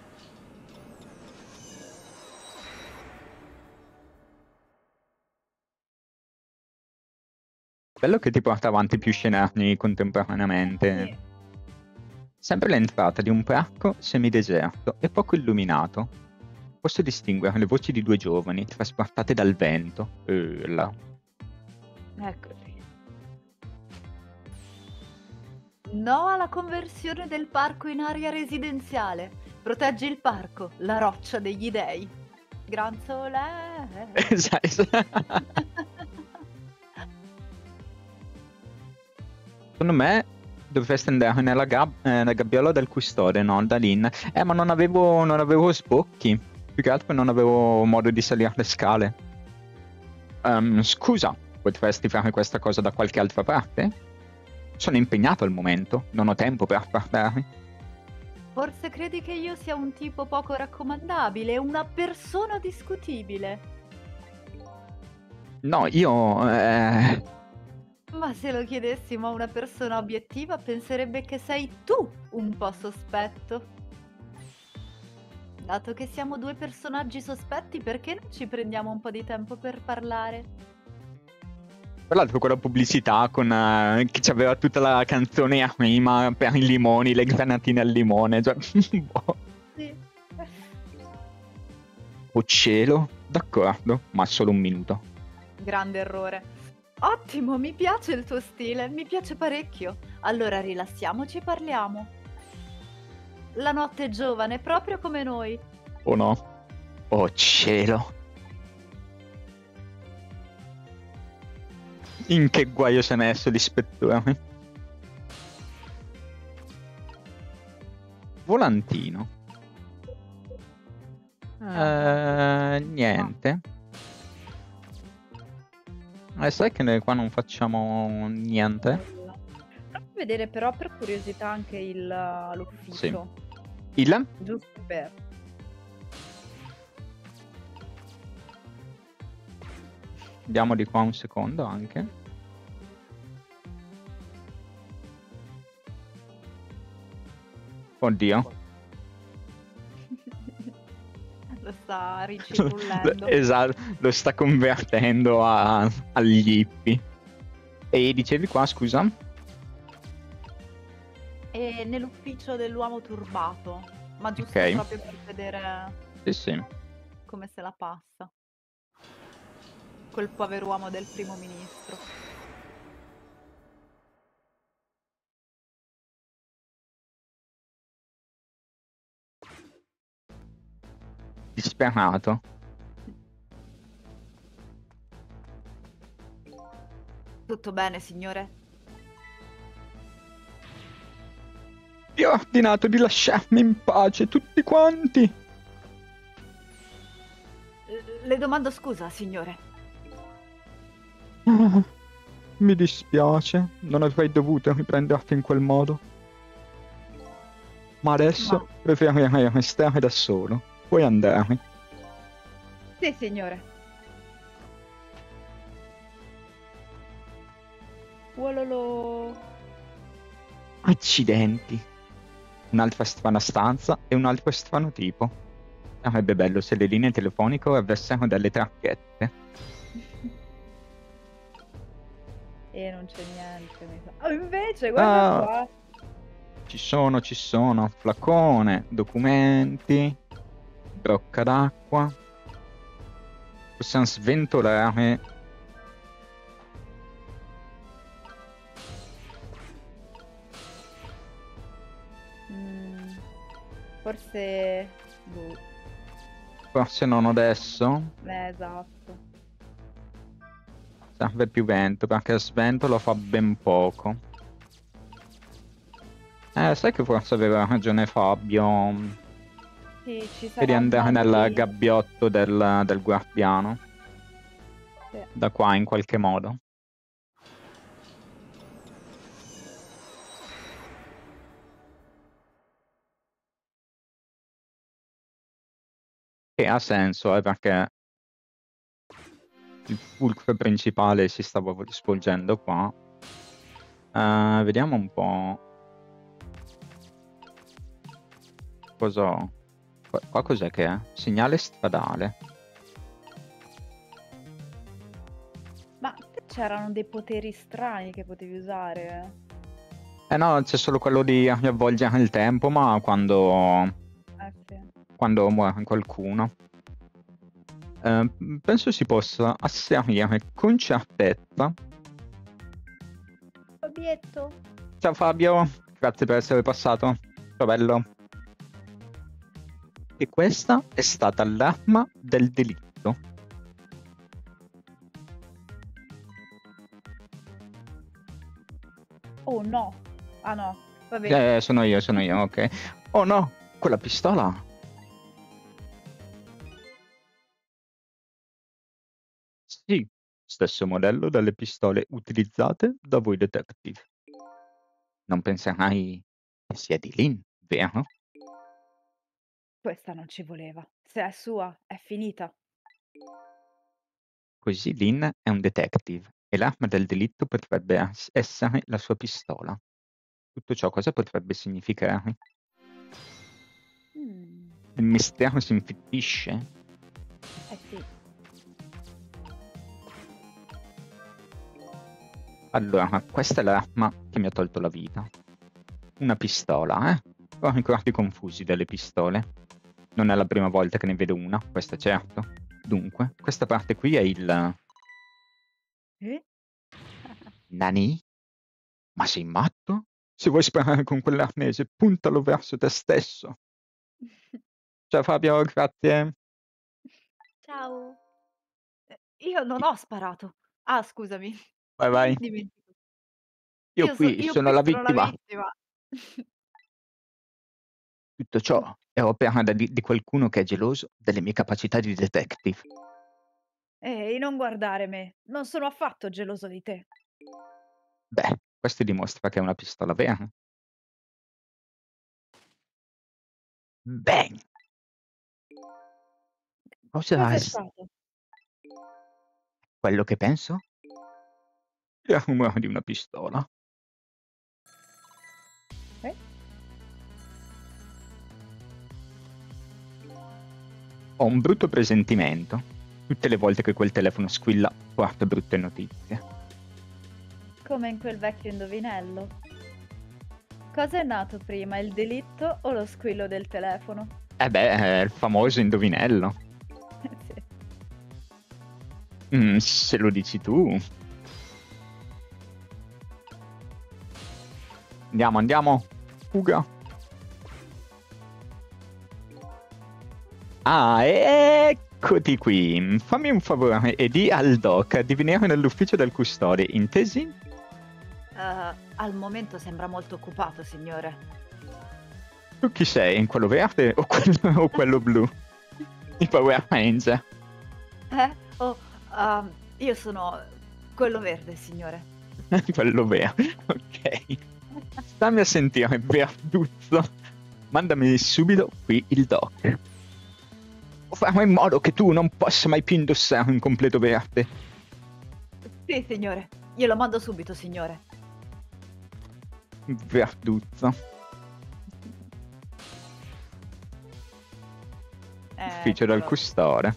Bello che ti porta avanti più scenari contemporaneamente. Sì. Sempre l'entrata di un parco semideserto e poco illuminato. Posso distinguere le voci di due giovani trasportate dal vento. Eh, là. Eccoci. No alla conversione del parco in area residenziale. Proteggi il parco, la roccia degli dei. Gran Sole. Esatto. Secondo me dovresti andare nella, gab- eh, nella gabbiola del custode, no? Da Lynn. Eh, ma non avevo, non avevo sbocchi. Più che altro non avevo modo di salire le scale. Um, scusa, potresti fare questa cosa da qualche altra parte? Sono impegnato al momento, non ho tempo per parlare. Forse credi che io sia un tipo poco raccomandabile, una persona discutibile. No, io... Eh... Ma se lo chiedessimo a una persona obiettiva, penserebbe che sei tu un po' sospetto. Dato che siamo due personaggi sospetti, perché non ci prendiamo un po' di tempo per parlare? Tra l'altro quella pubblicità con eh, che c'aveva tutta la canzone a rima per i limoni, le granatine al limone, cioè boh. Sì. Oh cielo, d'accordo, ma solo un minuto. Grande errore. Ottimo, mi piace il tuo stile, mi piace parecchio. Allora rilassiamoci e parliamo. La notte è giovane, proprio come noi. Oh no? Oh cielo. In che guaio si è messo l'ispettore? Volantino. Eh, niente. Eh, sai che noi qua non facciamo niente? Nulla. Fammi vedere però per curiosità anche il Sì. l'ufficio. Il? Giusto per. Andiamo di qua un secondo anche. Oddio. Lo sta rincirullendo. Esatto, lo sta convertendo a, agli hippie. E dicevi qua, scusa? E nell'ufficio dell'uomo turbato, ma giusto Ok. proprio per vedere Sì, sì. come se la passa. Quel pover'uomo del primo ministro. Disperato. Tutto bene, signore? Vi ho ordinato di lasciarmi in pace tutti quanti. L- Le domando scusa, signore. Ah, mi dispiace, non avrei dovuto riprenderti in quel modo. Ma adesso Ma preferirei restare da solo. Puoi andare. sì, signore. Wololo. Accidenti. Un'altra strana stanza e un altro strano tipo. Sarebbe bello se le linee telefoniche avessero delle tracchette. E non c'è niente, mi sa. Oh, invece, guarda Ah, qua. ci sono, ci sono. Flacone, documenti, brocca d'acqua. Possiamo sventolare. Mm, forse. Boh. Forse non adesso. Eh, esatto. Serve più vento perché sventolo fa ben poco. Eh, sai che forse aveva ragione Fabio Sì, ci di sarà un andare modo nel di. gabbiotto del, del guardiano. Sì. Da qua in qualche modo. Che ha senso, eh, perché il fulcro principale si stava svolgendo qua. Uh, vediamo un po'. Cosa. Qua, qua cos'è che è? Segnale stradale. Ma c'erano dei poteri strani che potevi usare. Eh no, c'è solo quello di riavvolgere il tempo, ma quando. Eh sì. Quando muore qualcuno. Eh, penso si possa asserire con certezza. Fabietto. Ciao Fabio, grazie per essere passato. Ciao bello. E questa è stata l'arma del delitto. Oh no. Ah no. Vabbè. Eh, sono io, sono io, ok. Oh no, quella pistola. Sì, stesso modello delle pistole utilizzate da voi detective. Non penserai che sia di Lynn, vero? Questa non ci voleva. Se è sua, è finita. Così Lynn è un detective E l'arma del delitto potrebbe es essere la sua pistola. Tutto ciò cosa potrebbe significare? Mh. Il mistero si infittisce? Eh sì. Allora, questa è l'arma che mi ha tolto la vita. Una pistola, eh? Ho ricordi confusi delle pistole. Non è la prima volta che ne vedo una, questo è certo. Dunque, questa parte qui è il... Eh? Nani? Ma sei matto? Se vuoi sparare con quell'arnese, puntalo verso te stesso. Ciao Fabio, grazie. Ciao. Eh, io non ho sparato. Ah, scusami. Vai, vai. Dimentico. Io Io so qui io sono qui la sono la vittima. vittima. Tutto ciò è opera da di, di qualcuno che è geloso delle mie capacità di detective. Ehi, non guardare me. Non sono affatto geloso di te. Beh, questo dimostra che è una pistola vera. Bene. Cosa Cos'è s- stato? quello che penso? È il rumore di una pistola. Eh? Ho un brutto presentimento. Tutte le volte che quel telefono squilla, porta brutte notizie. Come in quel vecchio indovinello. Cosa è nato prima, il delitto o lo squillo del telefono? Eh beh, è il famoso indovinello. Sì. Mm, se lo dici tu. Andiamo, andiamo. Fuga. Ah, eccoti qui. Fammi un favore e di al doc di venire nell'ufficio del custode, intesi? Uh, al momento sembra molto occupato, signore. Tu chi sei? Quello verde o quello, o quello blu? I Power Ranger. Eh? Oh, um, io sono quello verde, signore. Quello verde, ok. Stammi a sentire, verduzzo. Mandami subito qui il doc. O farò in modo che tu non possa mai più indossare un completo verde. Sì, signore. Glielo mando subito, signore. Verduzzo. Ufficio del Eccolo. custode.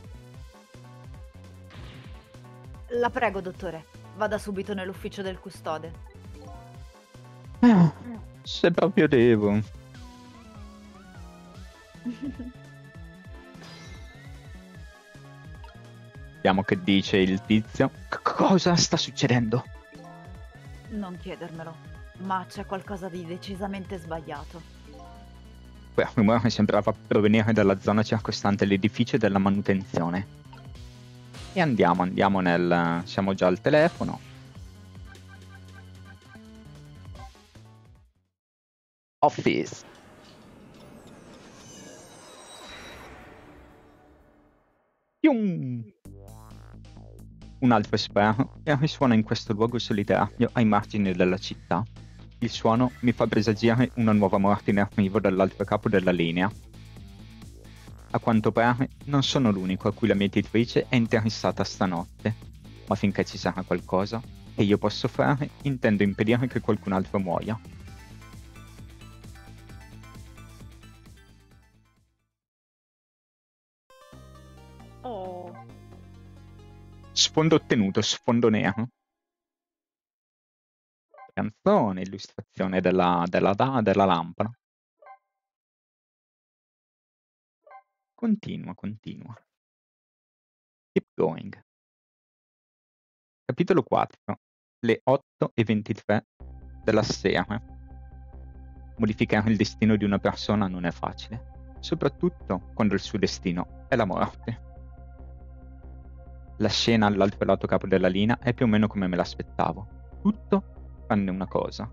La prego, dottore. Vada subito nell'ufficio del custode. Ah, se proprio devo. Vediamo che dice il tizio. C- cosa sta succedendo? Non chiedermelo, ma c'è qualcosa di decisamente sbagliato. Quel rumore sembrava provenire dalla zona circostante l'edificio della manutenzione. E andiamo, andiamo nel... siamo già al telefono. Office. Pium! Un altro sparo e risuona in questo luogo solitario ai margini della città. Il suono mi fa presagire una nuova morte in arrivo dall'altro capo della linea. A quanto pare non sono l'unico a cui la mietitrice è interessata stanotte, ma finché ci sarà qualcosa che io posso fare, intendo impedire che qualcun altro muoia. Oh. Sfondo ottenuto, sfondo nero. Canzone, illustrazione della, della, da- della lampada. Continua, continua. Keep going. Capitolo quattro. Le otto e ventitré della sera. Modificare il destino di una persona non è facile, soprattutto quando il suo destino è la morte. La scena all'altro lato capo della linea è più o meno come me l'aspettavo. Tutto tranne una cosa.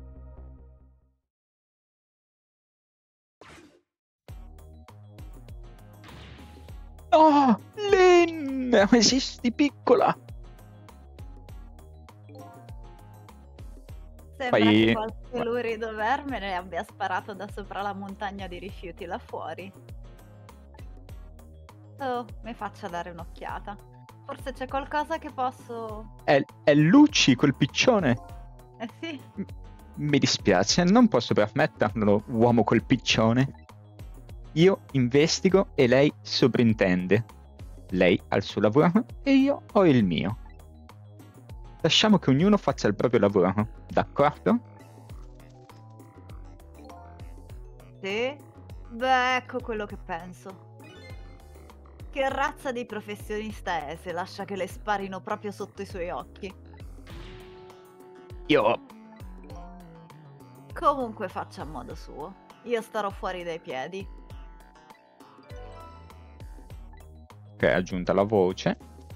Oh, Lynn! Esisti piccola! Sembra Fai... che qualche lurido verme abbia sparato da sopra la montagna di rifiuti là fuori. Oh, mi faccia dare un'occhiata. Forse c'è qualcosa che posso... È, è Lucci, quel piccione. Eh sì. M- Mi dispiace, non posso permetterlo, uomo col piccione. Io investigo e lei sovrintende. Lei ha il suo lavoro e io ho il mio. Lasciamo che ognuno faccia il proprio lavoro, d'accordo? Sì? Beh, ecco quello che penso. Che razza di professionista è se lascia che le sparino proprio sotto i suoi occhi? Io... Comunque faccia a modo suo. Io starò fuori dai piedi. Ok, aggiunta la voce.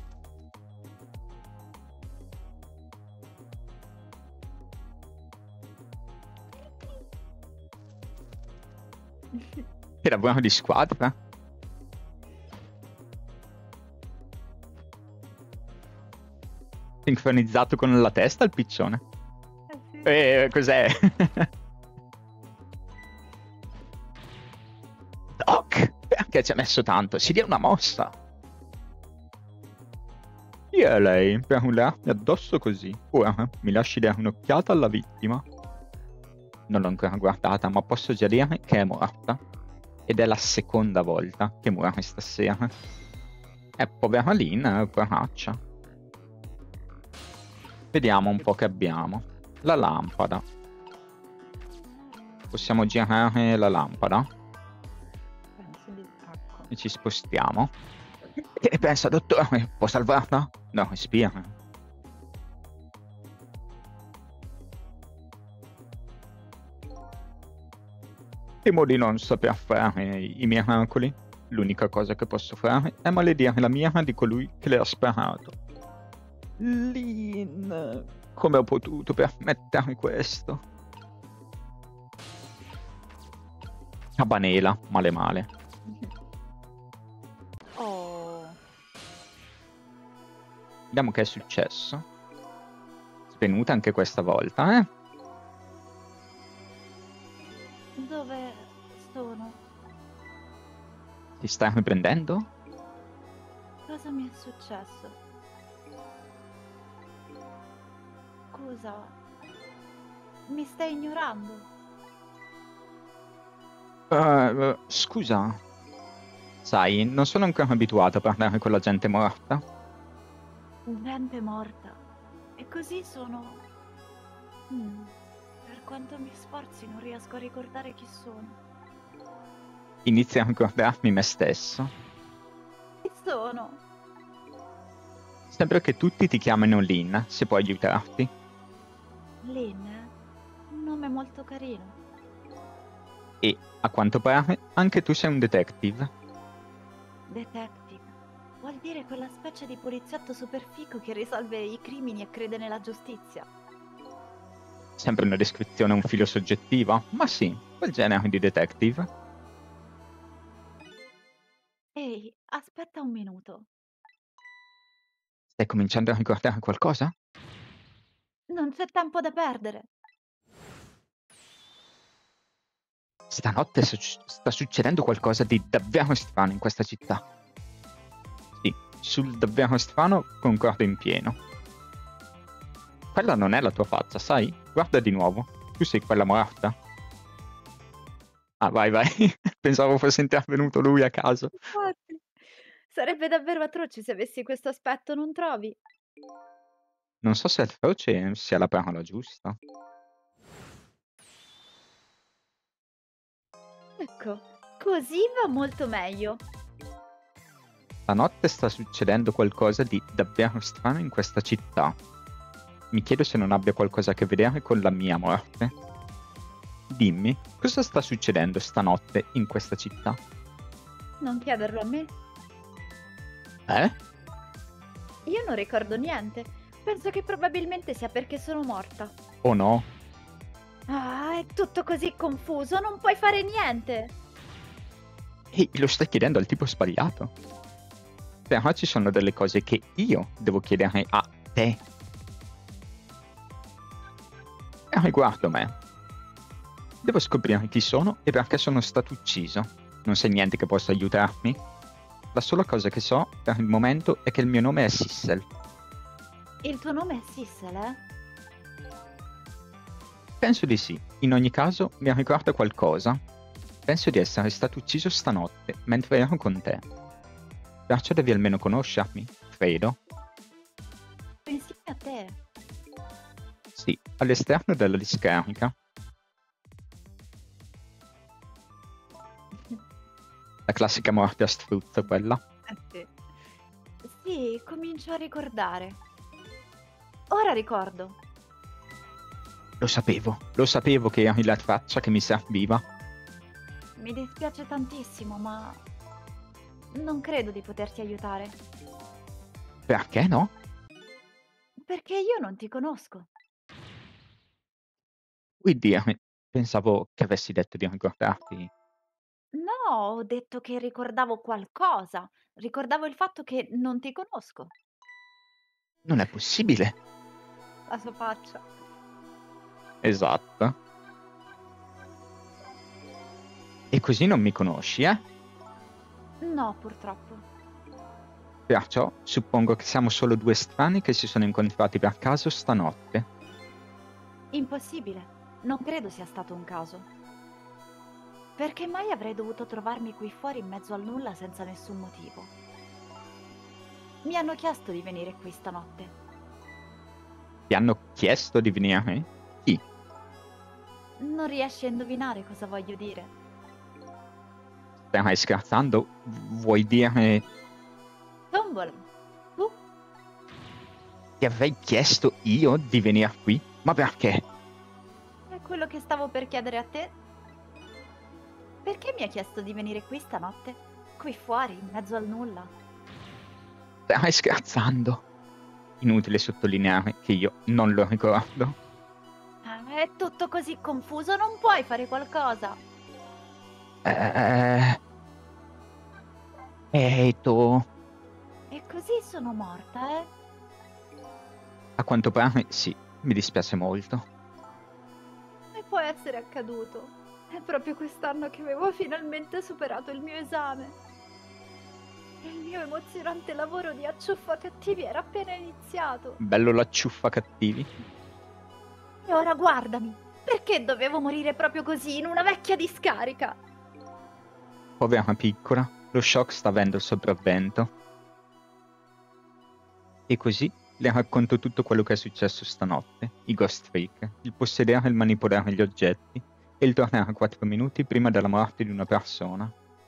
E lavoriamo di squadra. Sincronizzato con la testa il piccione. Eh sì. Eh, cos'è? Doc, perché ci ha messo tanto? Si dia una mossa. Chi è lei per urlarmi addosso così? Ora mi lasci dare un'occhiata alla vittima. Non l'ho ancora guardata, ma posso già dire che è morta. Ed è la seconda volta che muore stasera. È povera Lynn, poraccia. Vediamo un po' che abbiamo. La lampada. Possiamo girare la lampada? Penso di ecco. E ci spostiamo. Che pensa, dottore? Può salvarla? No, respira. Temo di non saper fare i miracoli. L'unica cosa che posso fare è maledire la mira di colui che le ha sparato. Lynn, come ho potuto permettere questo? Cabanela, male male. Oh. Vediamo che è successo. Svenuta anche questa volta, eh? Dove sono? Ti stai riprendendo? Cosa mi è successo? Scusa, mi stai ignorando? Uh, scusa. Sai, non sono ancora abituato a parlare con la gente morta. Gente morta. E così sono... Mm. Per quanto mi sforzi non riesco a ricordare chi sono. Inizio a ricordarmi me stesso. Chi sono? Sembra che tutti ti chiamino Lynn, se può aiutarti. Lynn? Un nome molto carino. E, a quanto pare, anche tu sei un detective. Detective. Vuol dire quella specie di poliziotto super fico che risolve i crimini e crede nella giustizia. Sempre una descrizione un filo soggettiva, ma sì, quel genere di detective. Ehi, aspetta un minuto. Stai cominciando a ricordare qualcosa? Non c'è tempo da perdere. Stanotte su- sta succedendo qualcosa di davvero strano in questa città. Sì, sul davvero strano concordo in pieno. Quella non è la tua faccia, sai? Guarda di nuovo. Tu sei quella morta. Ah, vai, vai. Pensavo fosse intervenuto lui a caso. Infatti, sarebbe davvero atroce se avessi questo aspetto, non trovi? Non so se atroce sia la parola giusta. Ecco, così va molto meglio. Stanotte sta succedendo qualcosa di davvero strano in questa città. Mi chiedo se non abbia qualcosa a che vedere con la mia morte. Dimmi, cosa sta succedendo stanotte in questa città? Non chiederlo a me. Eh? Io non ricordo niente. Penso che probabilmente sia perché sono morta. Oh no? Ah, è tutto così confuso, non puoi fare niente. Ehi, lo stai chiedendo al tipo sbagliato. Però ci sono delle cose che io devo chiedere a te. A riguardo me. Devo scoprire chi sono e perché sono stato ucciso. Non sai niente che possa aiutarmi? La sola cosa che so per il momento è che il mio nome è Sissel. Il tuo nome è Sissel, eh? Penso di sì. In ogni caso, mi ricorda qualcosa. Penso di essere stato ucciso stanotte, mentre ero con te. Perciò devi almeno conoscermi, credo. Insieme a te. Sì, all'esterno della discarica. La classica morte a struzzo, quella. Eh sì. Sì, comincio a ricordare. Ora ricordo. Lo sapevo, lo sapevo che eri la traccia che mi serviva. Mi dispiace tantissimo, ma non credo di poterti aiutare. Perché no? Perché io non ti conosco. Vuoi dirmi? Pensavo che avessi detto di ricordarti. No, ho detto che ricordavo qualcosa. Ricordavo il fatto che non ti conosco. Non è possibile. La sua faccia. Esatto. E così non mi conosci, eh? No, purtroppo. Perciò suppongo che siamo solo due strani che si sono incontrati per caso stanotte. Impossibile. Non credo sia stato un caso. Perché mai avrei dovuto trovarmi qui fuori in mezzo al nulla senza nessun motivo? Mi hanno chiesto di venire qui stanotte. Ti hanno chiesto di venire? Chi? Non riesci a indovinare cosa voglio dire? Stai scherzando? Vuoi dire Tombola, tu? che avrei chiesto io di venire qui? Ma perché? È quello che stavo per chiedere a te. Perché mi hai chiesto di venire qui stanotte? Qui fuori, in mezzo al nulla? Stai scherzando? Inutile sottolineare che io non lo ricordo. Ah, è tutto così confuso, non puoi fare qualcosa. Eh... Ehi tu, E così sono morta, eh? a quanto pare sì, mi dispiace molto. E può essere accaduto. È proprio quest'anno che avevo finalmente superato il mio esame. E il mio emozionante lavoro di acciuffa cattivi era appena iniziato. Bello la ciuffa cattivi. E ora guardami, perché dovevo morire proprio così, in una vecchia discarica? Povera piccola, lo shock sta avendo il sopravvento. E così le racconto tutto quello che è successo stanotte, i ghost freak, il possedere e il manipolare gli oggetti e il tornare a quattro minuti prima della morte di una persona.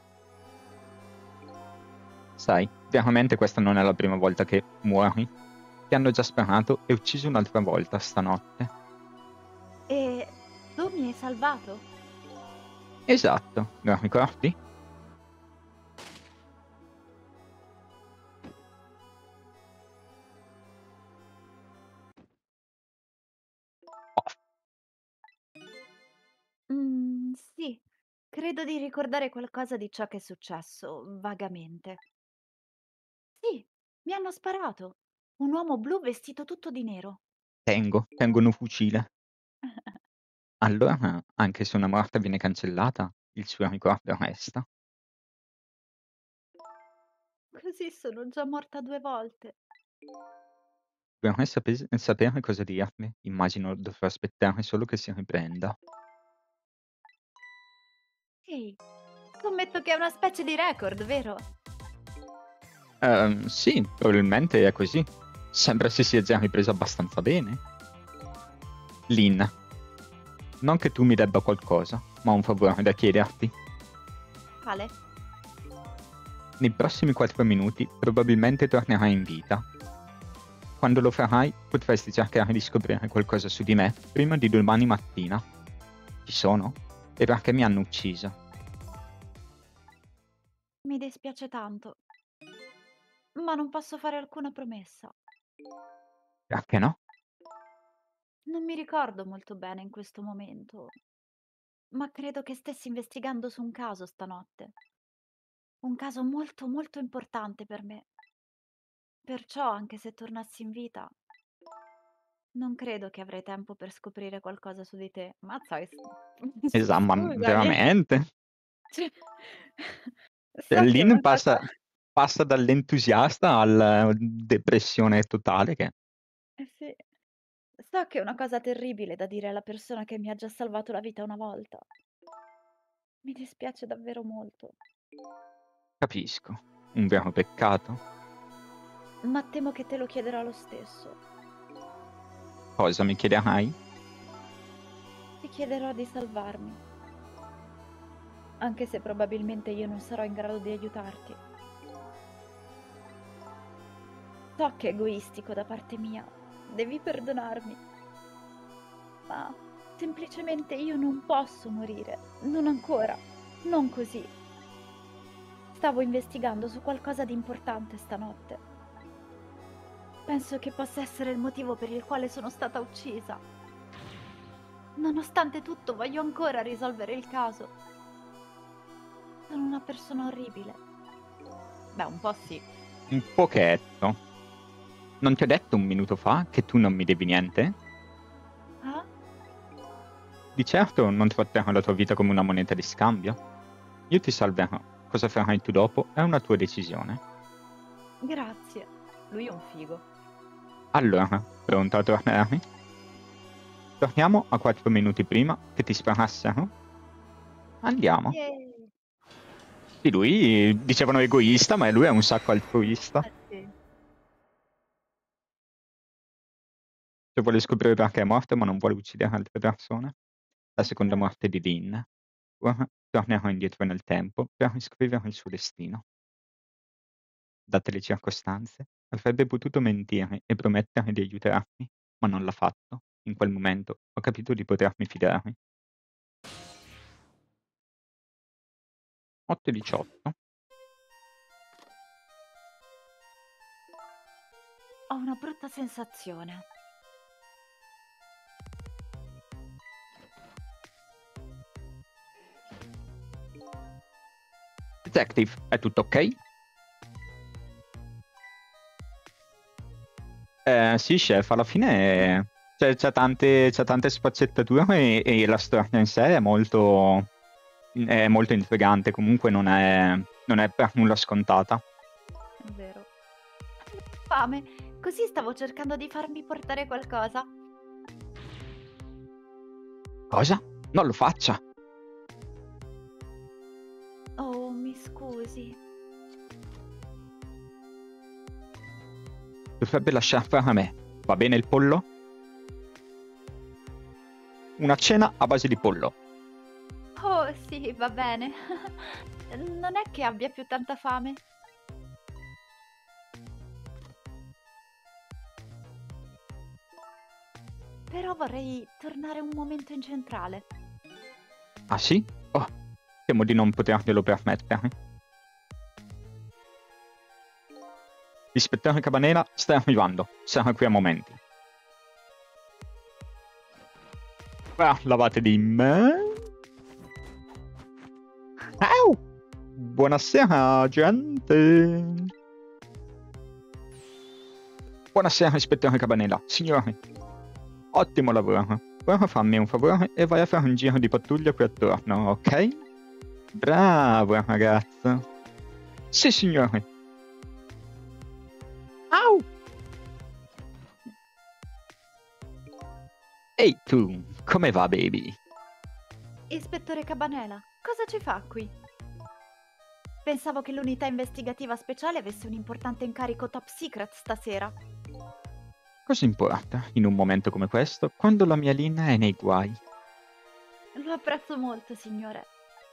Sai, veramente questa non è la prima volta che muori. Ti hanno già sparato e ucciso un'altra volta stanotte. E tu mi hai salvato? Esatto, lo ricordi? Mm, sì, credo di ricordare qualcosa di ciò che è successo, vagamente. Sì, mi hanno sparato. Un uomo blu vestito tutto di nero. Tengo, tengo un fucile. Allora, anche se una morte viene cancellata, il suo ricordo resta. Così sono già morta due volte. Vorrei sape- sapere cosa dirmi. Immagino dovrò aspettare solo che si riprenda. Ehi, scommetto che è una specie di record, vero? Ehm, sì, probabilmente è così. Sembra si sia già ripresa abbastanza bene. Lynn, non che tu mi debba qualcosa, ma ho un favore da chiederti. Quale? Nei prossimi quattro minuti probabilmente tornerai in vita. Quando lo farai potresti cercare di scoprire qualcosa su di me prima di domani mattina. Chi sono? E perché mi hanno ucciso? Mi dispiace tanto, ma non posso fare alcuna promessa. Perché no? Non mi ricordo molto bene in questo momento, ma credo che stessi investigando su un caso stanotte. Un caso molto molto importante per me. Perciò, anche se tornassi in vita, non credo che avrei tempo per scoprire qualcosa su di te. Mazza che s Esatto, ma scusami. veramente? Cioè, Cioè, so che è Lynn una cosa passa, passa dall'entusiasta alla depressione totale che... Eh sì. So che è una cosa terribile da dire alla persona che mi ha già salvato la vita una volta. Mi dispiace davvero molto. Capisco. Un vero peccato. Ma temo che te lo chiederò lo stesso. Cosa mi chiederai? Ti chiederò di salvarmi. Anche se probabilmente io non sarò in grado di aiutarti. So che è egoistico da parte mia. Devi perdonarmi. Ma semplicemente io non posso morire. Non ancora. Non così. Stavo investigando su qualcosa di importante stanotte. Penso che possa essere il motivo per il quale sono stata uccisa. Nonostante tutto, voglio ancora risolvere il caso. Sono una persona orribile. Beh, un po' sì. Un pochetto. Non ti ho detto un minuto fa che tu non mi devi niente? Ah? Di certo non tratterò la tua vita come una moneta di scambio. Io ti salverò. Cosa farai tu dopo è una tua decisione. Grazie. Lui è un figo. Allora, pronto a tornare? Torniamo a quattro minuti prima che ti sparassero? Andiamo. Yay. Di lui dicevano egoista, ma lui è un sacco altruista. Eh sì. Cioè vuole scoprire perché è morto, ma non vuole uccidere altre persone. La seconda morte di Lynn. Ora tornerò indietro nel tempo per riscrivere il suo destino. Date le circostanze, avrebbe potuto mentire e promettere di aiutarmi, ma non l'ha fatto. In quel momento ho capito di potermi fidare. otto e diciotto. Ho una brutta sensazione. Detective, è tutto ok? Eh, sì, chef, alla fine c'è, c'è tante, c'è tante sfaccettature e, e la storia in sé è molto, è molto intrigante. Comunque non è, non è per nulla scontata. È vero. Fame, così stavo cercando di farmi portare qualcosa. Cosa? Non lo faccia! Oh, mi scusi. Dovrebbe lasciar fare a me. Va bene il pollo? Una cena a base di pollo. Oh, sì, va bene. Non è che abbia più tanta fame? Però vorrei tornare un momento in centrale. Ah sì? Oh, temo di non poterglielo permettere. L'ispettore Cabanela sta arrivando. Sarà qui a momenti. Parlavate di me? Au! Buonasera, gente. Buonasera, ispettore Cabanela. Signori, ottimo lavoro. Ora fammi un favore e vai a fare un giro di pattuglia qui attorno, ok? Bravo, ragazzo. Sì, signori. Au! Ehi tu, come va, baby? Ispettore Cabanela, cosa ci fa qui? Pensavo che l'unità investigativa speciale avesse un importante incarico top secret stasera. Cosa importa, in un momento come questo, quando la mia linea è nei guai? Lo apprezzo molto, signore.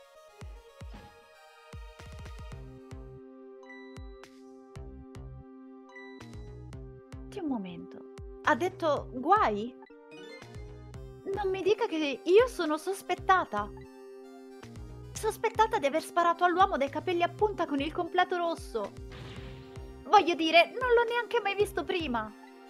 Aspetti un momento. Ha detto guai? Non mi dica che io sono sospettata. Sospettata di aver sparato all'uomo dai capelli a punta con il completo rosso. Voglio dire, non l'ho neanche mai visto prima.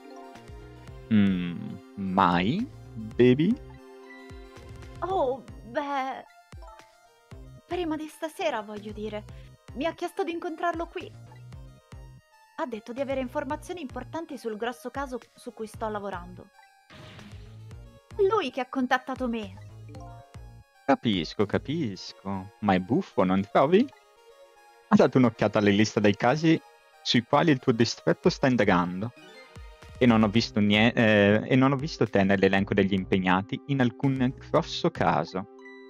Mm, mai, baby? Oh, beh... Prima di stasera, voglio dire. Mi ha chiesto di incontrarlo qui. Ha detto di avere informazioni importanti sul grosso caso su cui sto lavorando. Lui che ha contattato me. Capisco, capisco. Ma è buffo, non trovi? Ha dato un'occhiata alle liste dei casi sui quali il tuo distretto sta indagando. E non ho visto, nie- eh, e non ho visto te nell'elenco degli impegnati in alcun grosso caso.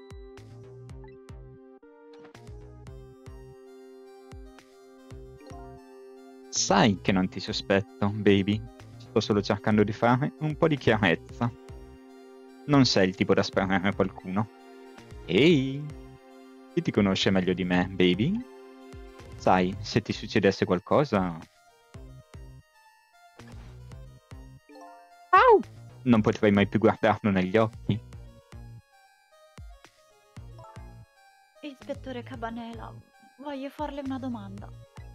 Sai che non ti sospetto, baby. Sto solo cercando di fare un po' di chiarezza. Non sei il tipo da sparare a qualcuno. Ehi, chi ti conosce meglio di me, baby? Sai, se ti succedesse qualcosa... Au! Non potrei mai più guardarlo negli occhi. Ispettore Cabanela, voglio farle una domanda.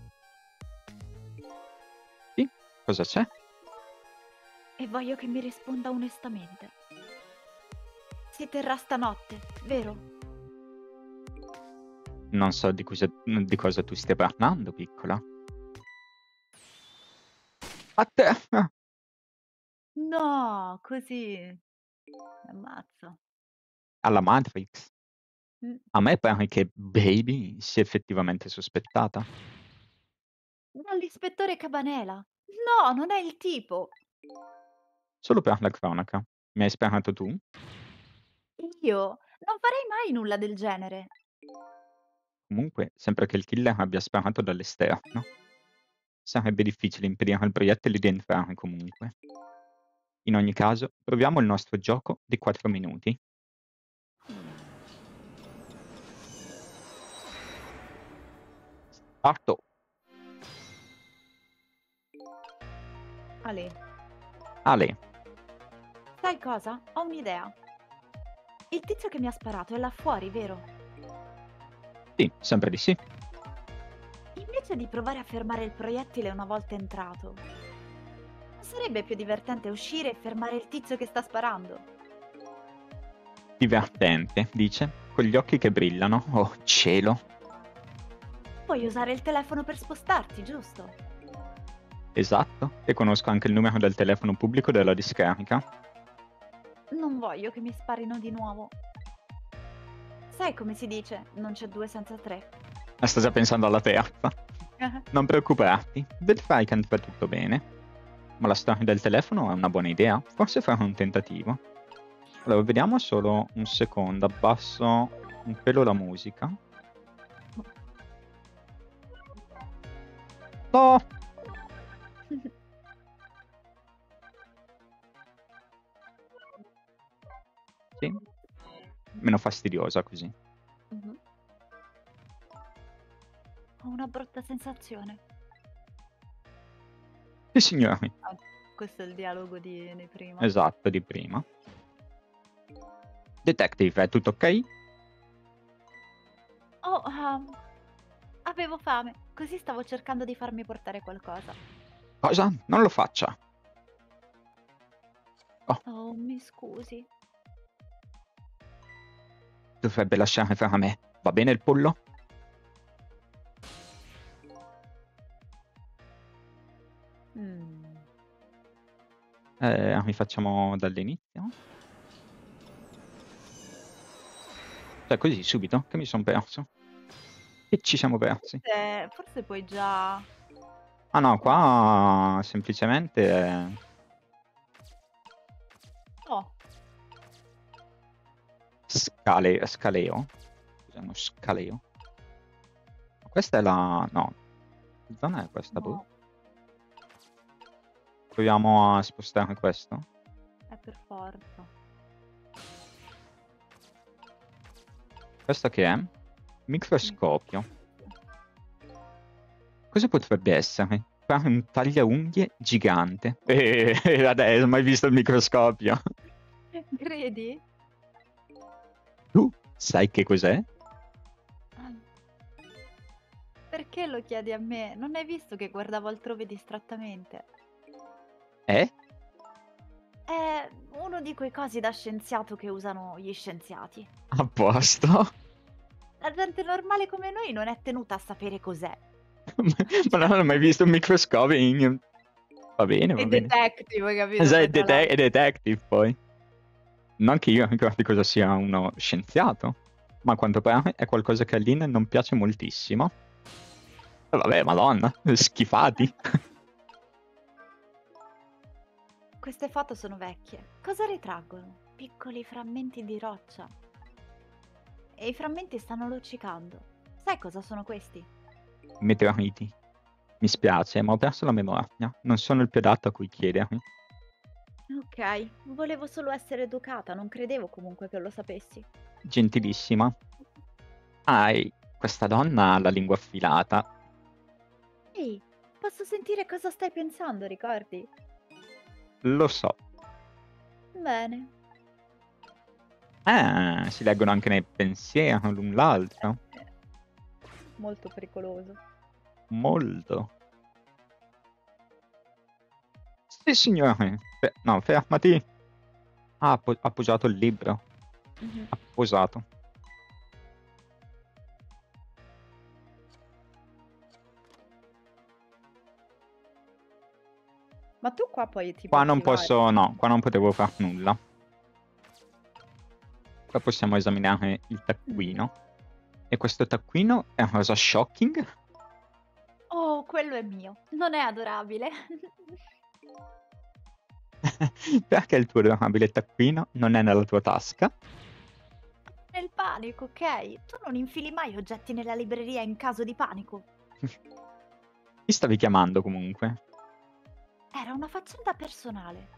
Sì, cosa c'è? E voglio che mi risponda onestamente. Si terrà stanotte, vero? Non so di cosa, di cosa tu stia parlando, piccola. A te! No, così mi ammazzo. Alla Matrix. Mm. A me pare che Baby sia effettivamente sospettata. Dall'ispettore Cabanela. No, non è il tipo. Solo per la cronaca. Mi hai sparato tu? Io non farei mai nulla del genere. Comunque, sembra che il killer abbia sparato dall'esterno. Sarebbe difficile impedire al proiettile di entrare comunque. In ogni caso, proviamo il nostro gioco di quattro minuti. Parto! Ale, Ale, sai cosa? Ho un'idea. Il tizio che mi ha sparato è là fuori, vero? sì, sempre di sì. Invece di provare a fermare il proiettile una volta entrato, non sarebbe più divertente uscire e fermare il tizio che sta sparando? Divertente, dice, con gli occhi che brillano. Oh, cielo! Puoi usare il telefono per spostarti, giusto? Esatto, e conosco anche il numero del telefono pubblico della discarica. Non voglio che mi sparino di nuovo. Sai come si dice, non c'è due senza tre. Ma sto già pensando alla terza. Non preoccuparti, vedrai che andrà tutto bene. Ma la storia del telefono è una buona idea, forse farò un tentativo. Allora, vediamo solo un secondo, abbasso un pelo la musica. No! Sì, meno fastidiosa così. Mhm. Ho una brutta sensazione. Sì, signori. Ah, questo è il dialogo di, di prima. Esatto, di prima. Detective, è tutto ok? Oh, um, avevo fame, così stavo cercando di farmi portare qualcosa. Cosa? Non lo faccia. Oh, Oh, mi scusi. dovrebbe lasciare fare a me. Va bene il pollo? Mm. Eh, rifacciamo dall'inizio. Cioè, così, subito, che mi sono perso. E ci siamo persi. Forse, forse puoi già... Ah no, qua semplicemente è... Oh, Scale... scaleo. Cos'è uno scaleo? Questa è la... no. Che zona è questa? Boh. no, Proviamo a spostare questo. è per forza. Questo che è? Microscopio. Cosa potrebbe essere? Fare un tagliaunghie gigante. E adesso mai visto il microscopio. Credi? Tu sai che cos'è? Perché lo chiedi a me? Non hai visto che guardavo altrove distrattamente? Eh? È uno di quei cosi da scienziato che usano gli scienziati. A posto. La gente normale come noi non è tenuta a sapere cos'è. Ma non ho mai visto un microscopio in... Va bene, va E bene. detective, capito? Esatto, Poi tra dete- l'altro. e detective poi. Non che io ricordi cosa sia uno scienziato, ma a quanto pare è qualcosa che a Lynn non piace moltissimo. Vabbè, madonna, schifati. Queste foto sono vecchie. Cosa ritraggono? Piccoli frammenti di roccia. E i frammenti stanno luccicando. Sai cosa sono questi? Meteoriti. Mi spiace, ma ho perso la memoria. Non sono il più adatto a cui chiedermi. Ok, volevo solo essere educata, non credevo comunque che lo sapessi. Gentilissima. Ah, e questa donna ha la lingua affilata. Ehi, posso sentire cosa stai pensando, ricordi? Lo so. Bene. Ah, si leggono anche nei pensieri l'un l'altro. Molto pericoloso. Molto. Sì, signore. Fe- no, fermati. Ah, ha po- ha posato il libro. Mhm. Ha posato. Ma tu qua poi ti Qua non attivare. posso, no, qua non potevo far nulla. Qua possiamo esaminare il taccuino. E questo taccuino è una cosa shocking. Oh, quello è mio. Non è adorabile. Perché il tuo adorabile taccuino non è nella tua tasca? Nel panico, ok? Tu non infili mai oggetti nella libreria in caso di panico. Chi stavi chiamando comunque? Era una faccenda personale.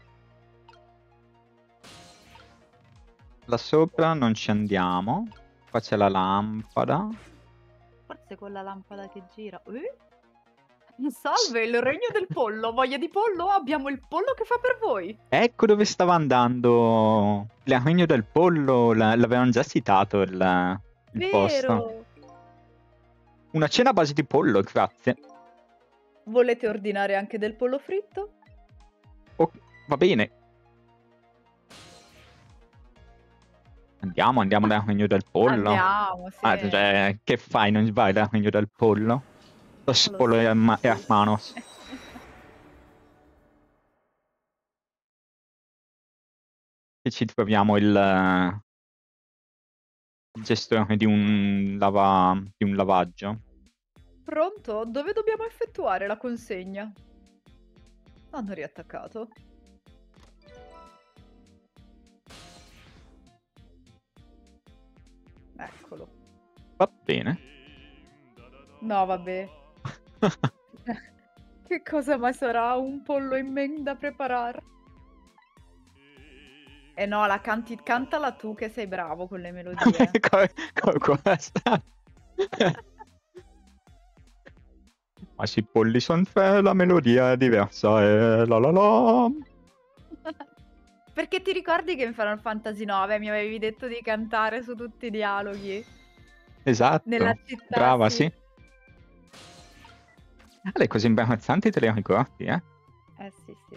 Là sopra non ci andiamo. Qua c'è la lampada. Forse con la lampada che gira. Eh? Salve, il regno del pollo. Voglia di pollo? Abbiamo il pollo che fa per voi. Ecco dove stava andando. Il regno del pollo. la- L'avevano già citato il, il posto. Vero. Una cena a base di pollo, grazie. Volete ordinare anche del pollo fritto? Oh, va bene. Andiamo, andiamo dal regno del pollo. Andiamo, sì. Ah, cioè, che fai? Non vai dal regno del pollo? Los Lo pollo so. herma- hermanos. E ci troviamo il, il gestore di un, lava, di un lavaggio. Pronto? Dove dobbiamo effettuare la consegna? Hanno riattaccato. Eccolo. Va bene. No, vabbè. Che cosa mai sarà un pollo in men da preparare? Eh no, la canti, cantala tu che sei bravo con le melodie. Co- co- cosa? Ma sì, polli son tre, la melodia è diversa. E la la la. Perché ti ricordi che in Final Fantasy nove mi avevi detto di cantare su tutti i dialoghi? Esatto. Nella città, Brava, sì. sì. Ah, le cose imbarazzanti te le ricordi, eh? Eh sì, sì.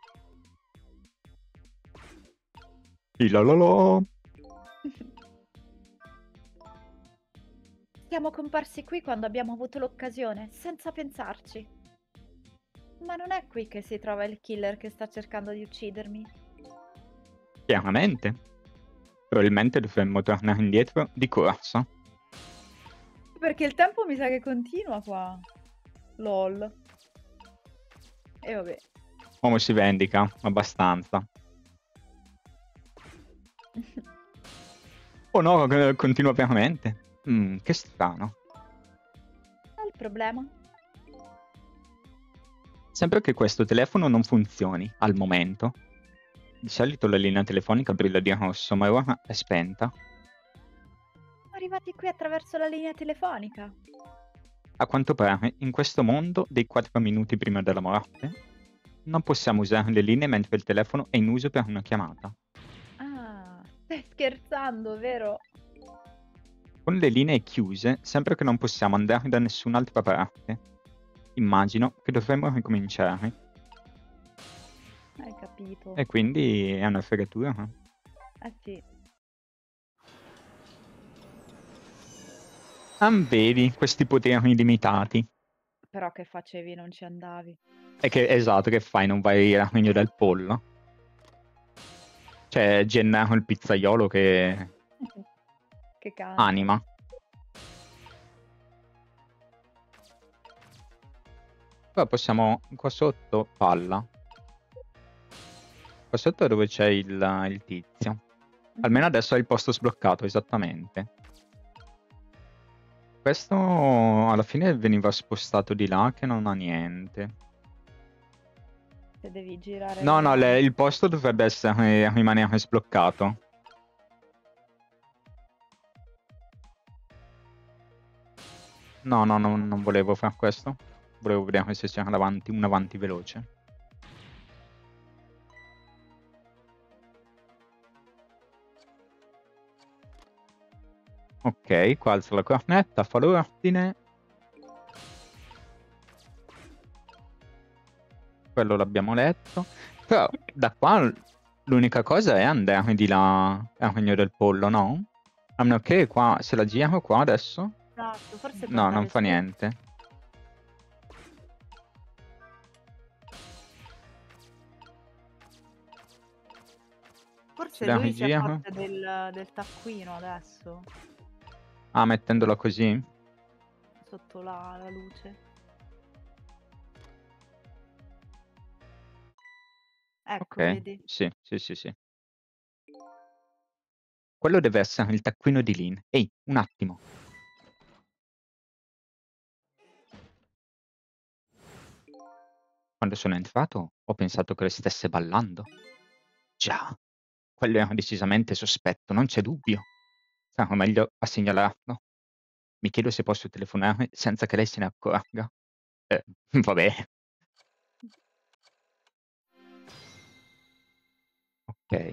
Sì, la la la. Siamo comparsi qui quando abbiamo avuto l'occasione, senza pensarci. Ma non è qui che si trova il killer che sta cercando di uccidermi. Chiaramente. Probabilmente dovremmo tornare indietro di corsa. Perché il tempo mi sa che continua qua. Lol. E vabbè. Uomo si vendica abbastanza. Oh no, eh, continua veramente. Mm, che strano. Qual è il problema? Sembra che questo telefono non funzioni al momento. Di solito la linea telefonica brilla di rosso, ma ora è spenta. Siamo arrivati qui attraverso la linea telefonica. A quanto pare, in questo mondo, dei quattro minuti prima della morte, non possiamo usare le linee mentre il telefono è in uso per una chiamata. Ah, stai scherzando, vero? Con le linee chiuse, sembra che non possiamo andare da nessun'altra parte. Immagino che dovremmo ricominciare. Hai capito. E quindi è una fregatura. Eh sì. Ah, vedi, questi poteri limitati. Però che facevi, non ci andavi. E che, esatto, che fai? Non vai al regno del pollo? C'è Gennaro il pizzaiolo che Che canta. anima. Però possiamo... Qua sotto, palla. Qua sotto è dove c'è il, il tizio. Almeno Mhm. adesso è il posto sbloccato, esattamente. Questo alla fine veniva spostato di là che non ha niente. Se devi girare No, no, le- davanti. il posto dovrebbe essere, rimanere sbloccato. No, no, no, non volevo fare questo. Volevo vedere se c'era davanti, un avanti veloce. Ok, qua alza la cornetta, fa l'ordine. Quello l'abbiamo letto. Però da qua l'unica cosa è andare di là al Regno del Pollo, no? A meno che qua, se la giriamo qua adesso... Esatto, forse No, non tornare fa su. niente. Se Forse la lui si rigiriamo... accorge del, del taccuino adesso, Ah, mettendola così? sotto la, la luce. Ecco, Ok, vedi? sì, sì, sì, sì. Quello deve essere il taccuino di Lynn. Ehi, un attimo. Quando sono entrato, ho pensato che le stesse ballando. Già, quello era decisamente sospetto, non c'è dubbio. Sarà meglio a segnalarlo. Mi chiedo se posso telefonare senza che lei se ne accorga. Eh, vabbè. Ok.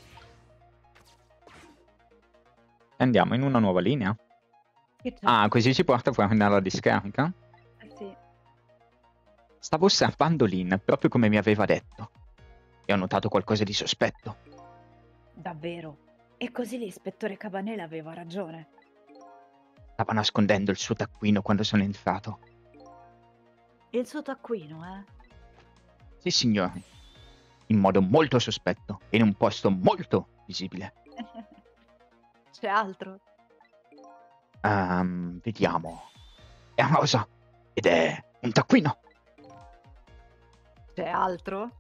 Andiamo in una nuova linea. Che c'è? Ah, così ci porta fuori nella discarica. Eh sì. Stavo osservando Lynn, proprio come mi aveva detto. E ho notato qualcosa di sospetto. Davvero? E così l'ispettore Cabanela aveva ragione. Stava nascondendo il suo taccuino quando sono entrato. Il suo taccuino, eh? Sì, signore. In modo molto sospetto e in un posto molto visibile. C'è altro? Ehm, vediamo. È rosa ed è un taccuino. C'è altro?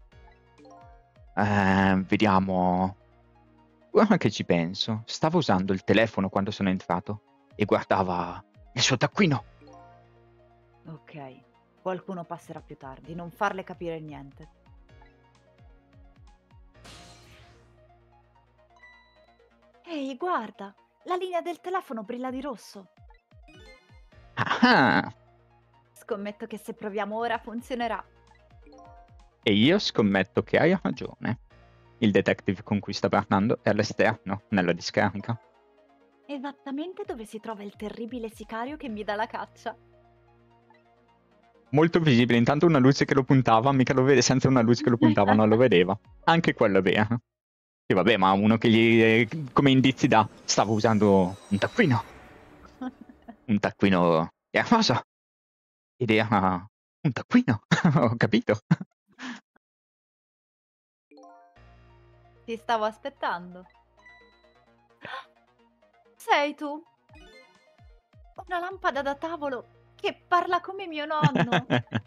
Ehm, vediamo. Ora che ci penso, stavo usando il telefono quando sono entrato e guardava il suo taccuino. Ok, qualcuno passerà più tardi, non farle capire niente. Ehi, guarda, la linea del telefono brilla di rosso. Ah, Scommetto che se proviamo ora funzionerà. e io scommetto che hai ragione. Il detective con cui sta parlando è all'esterno, nella discarica. Esattamente dove si trova il terribile sicario che mi dà la caccia. Molto visibile, intanto una luce che lo puntava, mica lo vede, senza una luce che lo puntava non lo vedeva. Anche quello è vero. E vabbè, ma uno che gli, eh, come indizi dà, stavo usando un taccuino. Un taccuino è rosa. Ed era un taccuino, ho capito. Ti stavo aspettando. Sei tu? Una lampada da tavolo che parla come mio nonno.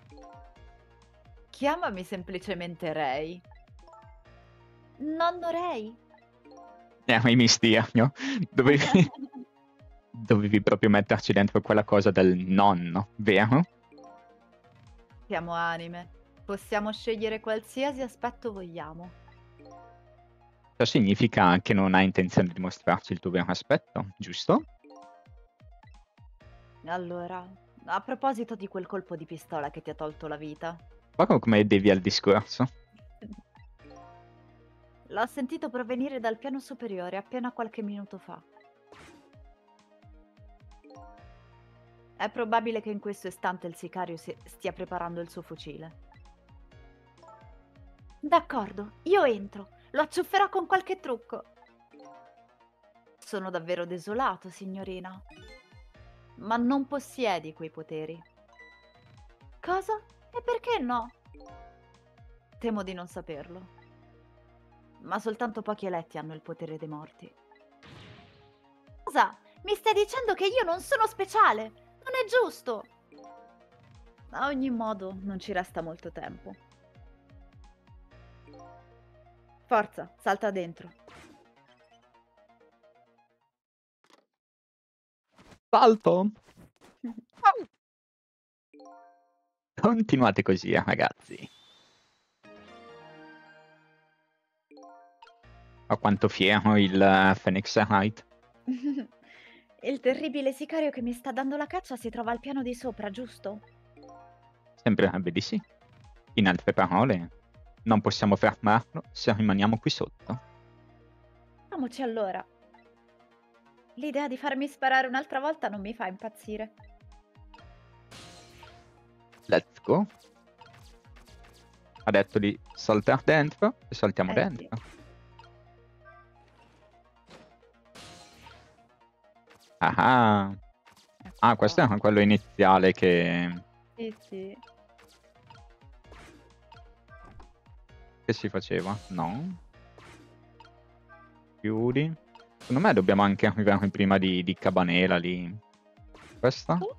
Chiamami semplicemente Ray. Nonno Ray. Era il misterio. Dovevi, dovevi proprio metterci dentro quella cosa del nonno, vero? Siamo anime. Possiamo scegliere qualsiasi aspetto vogliamo. Ciò significa che non hai intenzione di mostrarci il tuo vero aspetto, giusto? Allora, a proposito di quel colpo di pistola che ti ha tolto la vita. Guarda come devi al discorso. L'ho sentito provenire dal piano superiore appena qualche minuto fa. È probabile che in questo istante il sicario si- stia preparando il suo fucile. D'accordo, io entro. Lo acciufferò con qualche trucco. Sono davvero desolato, signorina. Ma non possiedi quei poteri. Cosa? E perché no? Temo di non saperlo. Ma soltanto pochi eletti hanno il potere dei morti. Cosa? Mi stai dicendo che io non sono speciale? Non è giusto! A ogni modo, non ci resta molto tempo. Forza, salta dentro. Salto! Continuate così, eh, ragazzi. A quanto fiero il uh, Phoenix Wright. Il terribile sicario che mi sta dando la caccia si trova al piano di sopra, giusto? Sembrerebbe di sì. In altre parole, non possiamo fermarlo se rimaniamo qui sotto. Andiamoci allora. L'idea di farmi sparare un'altra volta non mi fa impazzire. Let's go. Ha detto di saltare dentro e saltiamo Eh, dentro. sì. Ah, Ecco ah, questo qua. è quello iniziale che... Sì, sì. che si faceva? No. Chiudi. Secondo me dobbiamo anche arrivare prima di, di Cabanela lì. Questa? Oh.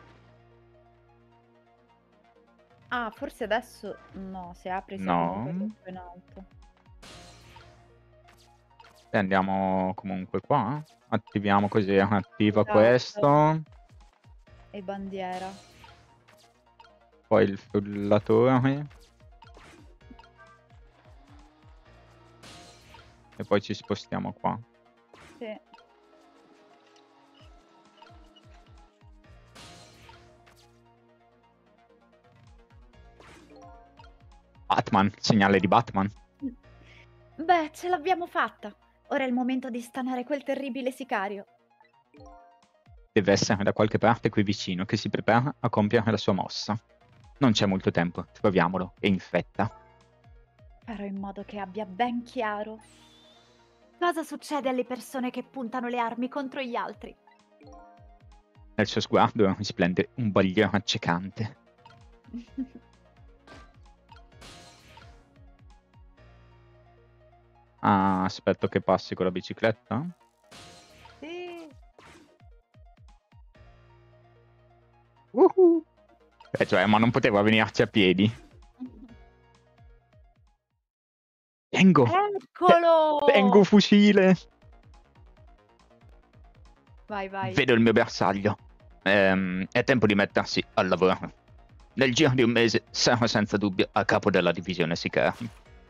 Ah, forse adesso no, se apri sei comunque No. troppo in alto. E andiamo comunque qua. Attiviamo così, attiva Esatto. questo. E bandiera. Poi il frullatore. E poi ci spostiamo qua. Sì. Batman, segnale di Batman. Beh, ce l'abbiamo fatta. Ora è il momento di stanare quel terribile sicario. Deve essere da qualche parte qui vicino che si prepara a compiere la sua mossa. Non c'è molto tempo, troviamolo e in fretta. Farò in modo che abbia ben chiaro cosa succede alle persone che puntano le armi contro gli altri. Nel suo sguardo risplende un bagliore accecante. Ah, aspetto che passi con la bicicletta. Sì. Uhu. Eh, cioè, ma non poteva venirci a piedi. Tengo! Eccolo! Tengo fucile! Vai, vai. Vedo il mio bersaglio. Ehm, è tempo di mettersi al lavoro. Nel giro di un mese sarò senza dubbio a capo della divisione sicari.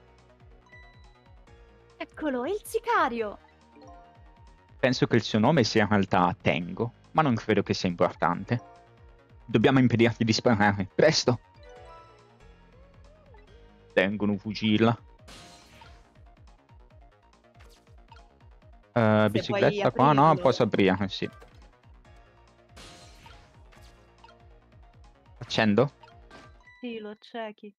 Eccolo, il sicario! Penso che il suo nome sia in realtà Tengo, ma non credo che sia importante. Dobbiamo impedirgli di sparare, presto! Tengo un fucile. Uh, bicicletta qua, no? Posso aprire, sì. Accendo? Sì, lo accechi.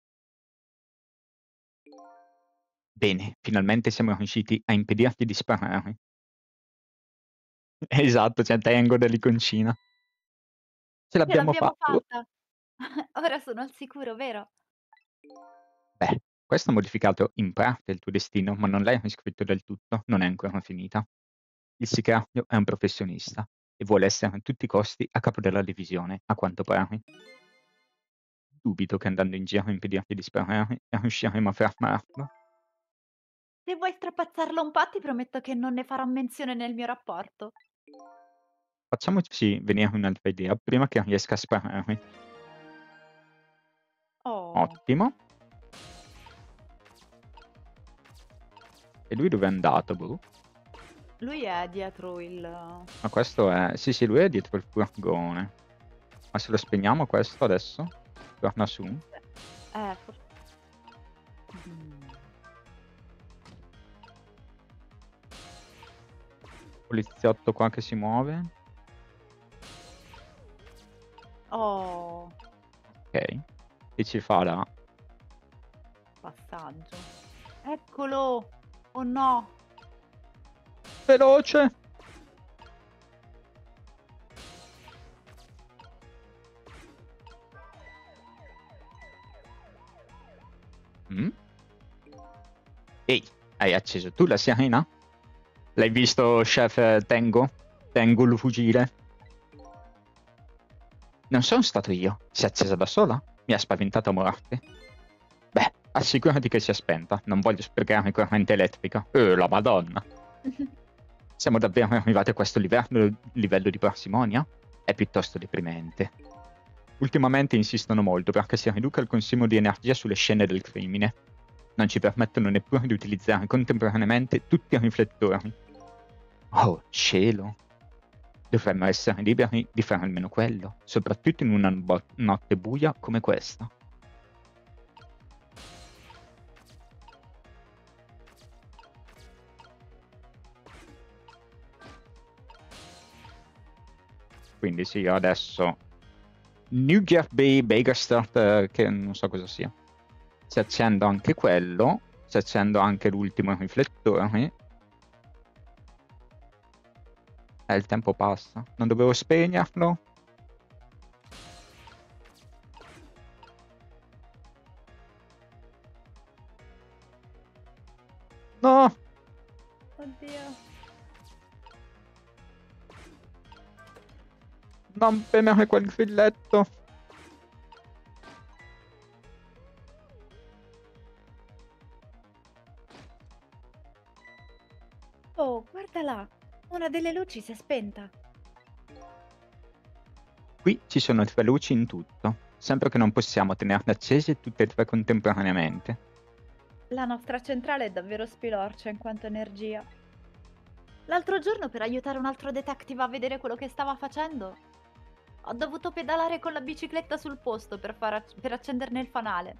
Bene, finalmente siamo riusciti a impedirgli di sparare. Esatto, c'è Tengo dell'iconcina. Ce l'abbiamo fatto. fatta! Ora sono al sicuro, vero? Beh, questo ha modificato in parte il tuo destino, ma non l'hai riscritto del tutto, non è ancora finita. Il sicario è un professionista e vuole essere a tutti i costi a capo della divisione, a quanto pare. Dubito che andando in giro a impedirgli di sparare riusciremo a fermarlo. Se vuoi strapazzarlo un po', ti prometto che non ne farò menzione nel mio rapporto. Facciamoci venire un'altra idea prima che riesca a sparare. Oh. Ottimo. E lui dove è andato, boh? Lui è dietro il... Ma questo è... Sì, sì, lui è dietro il furgone. Ma se lo spegniamo questo adesso? Torna su? Eh, forse... Mm. Poliziotto qua che si muove. Oh. Ok. E ci fa là. Passaggio. Eccolo! Oh no! Veloce! Mm? Ehi, hai acceso tu la sirena? L'hai visto, chef Tengo? Tengo il fucile? Non sono stato io. Si è accesa da sola? Mi ha spaventato a morte. Beh, assicurati che sia spenta. Non voglio sprecare corrente elettrica. Eh, la Madonna. Siamo davvero arrivati a questo livello, livello di parsimonia? È piuttosto deprimente. Ultimamente insistono molto perché si riduca il consumo di energia sulle scene del crimine. Non ci permettono neppure di utilizzare contemporaneamente tutti i riflettori. Oh, cielo! Dovremmo essere liberi di fare almeno quello, soprattutto in una bo- notte buia come questa. Quindi sì, io adesso Newgate Bay Bakerstart, eh, che non so cosa sia. Si accendo anche quello, si accendo anche l'ultimo riflettore. E il tempo passa. Non dovevo spegnerlo? No! Oddio. Non premere quel grilletto. Oh, guarda là. Una delle luci si è spenta. Qui ci sono tre luci in tutto. Sembra che non possiamo tenerle accese tutte e tre contemporaneamente. La nostra centrale è davvero spilorcia in quanto energia. L'altro giorno, per aiutare un altro detective a vedere quello che stava facendo, ho dovuto pedalare con la bicicletta sul posto per, far acc- per accenderne il fanale.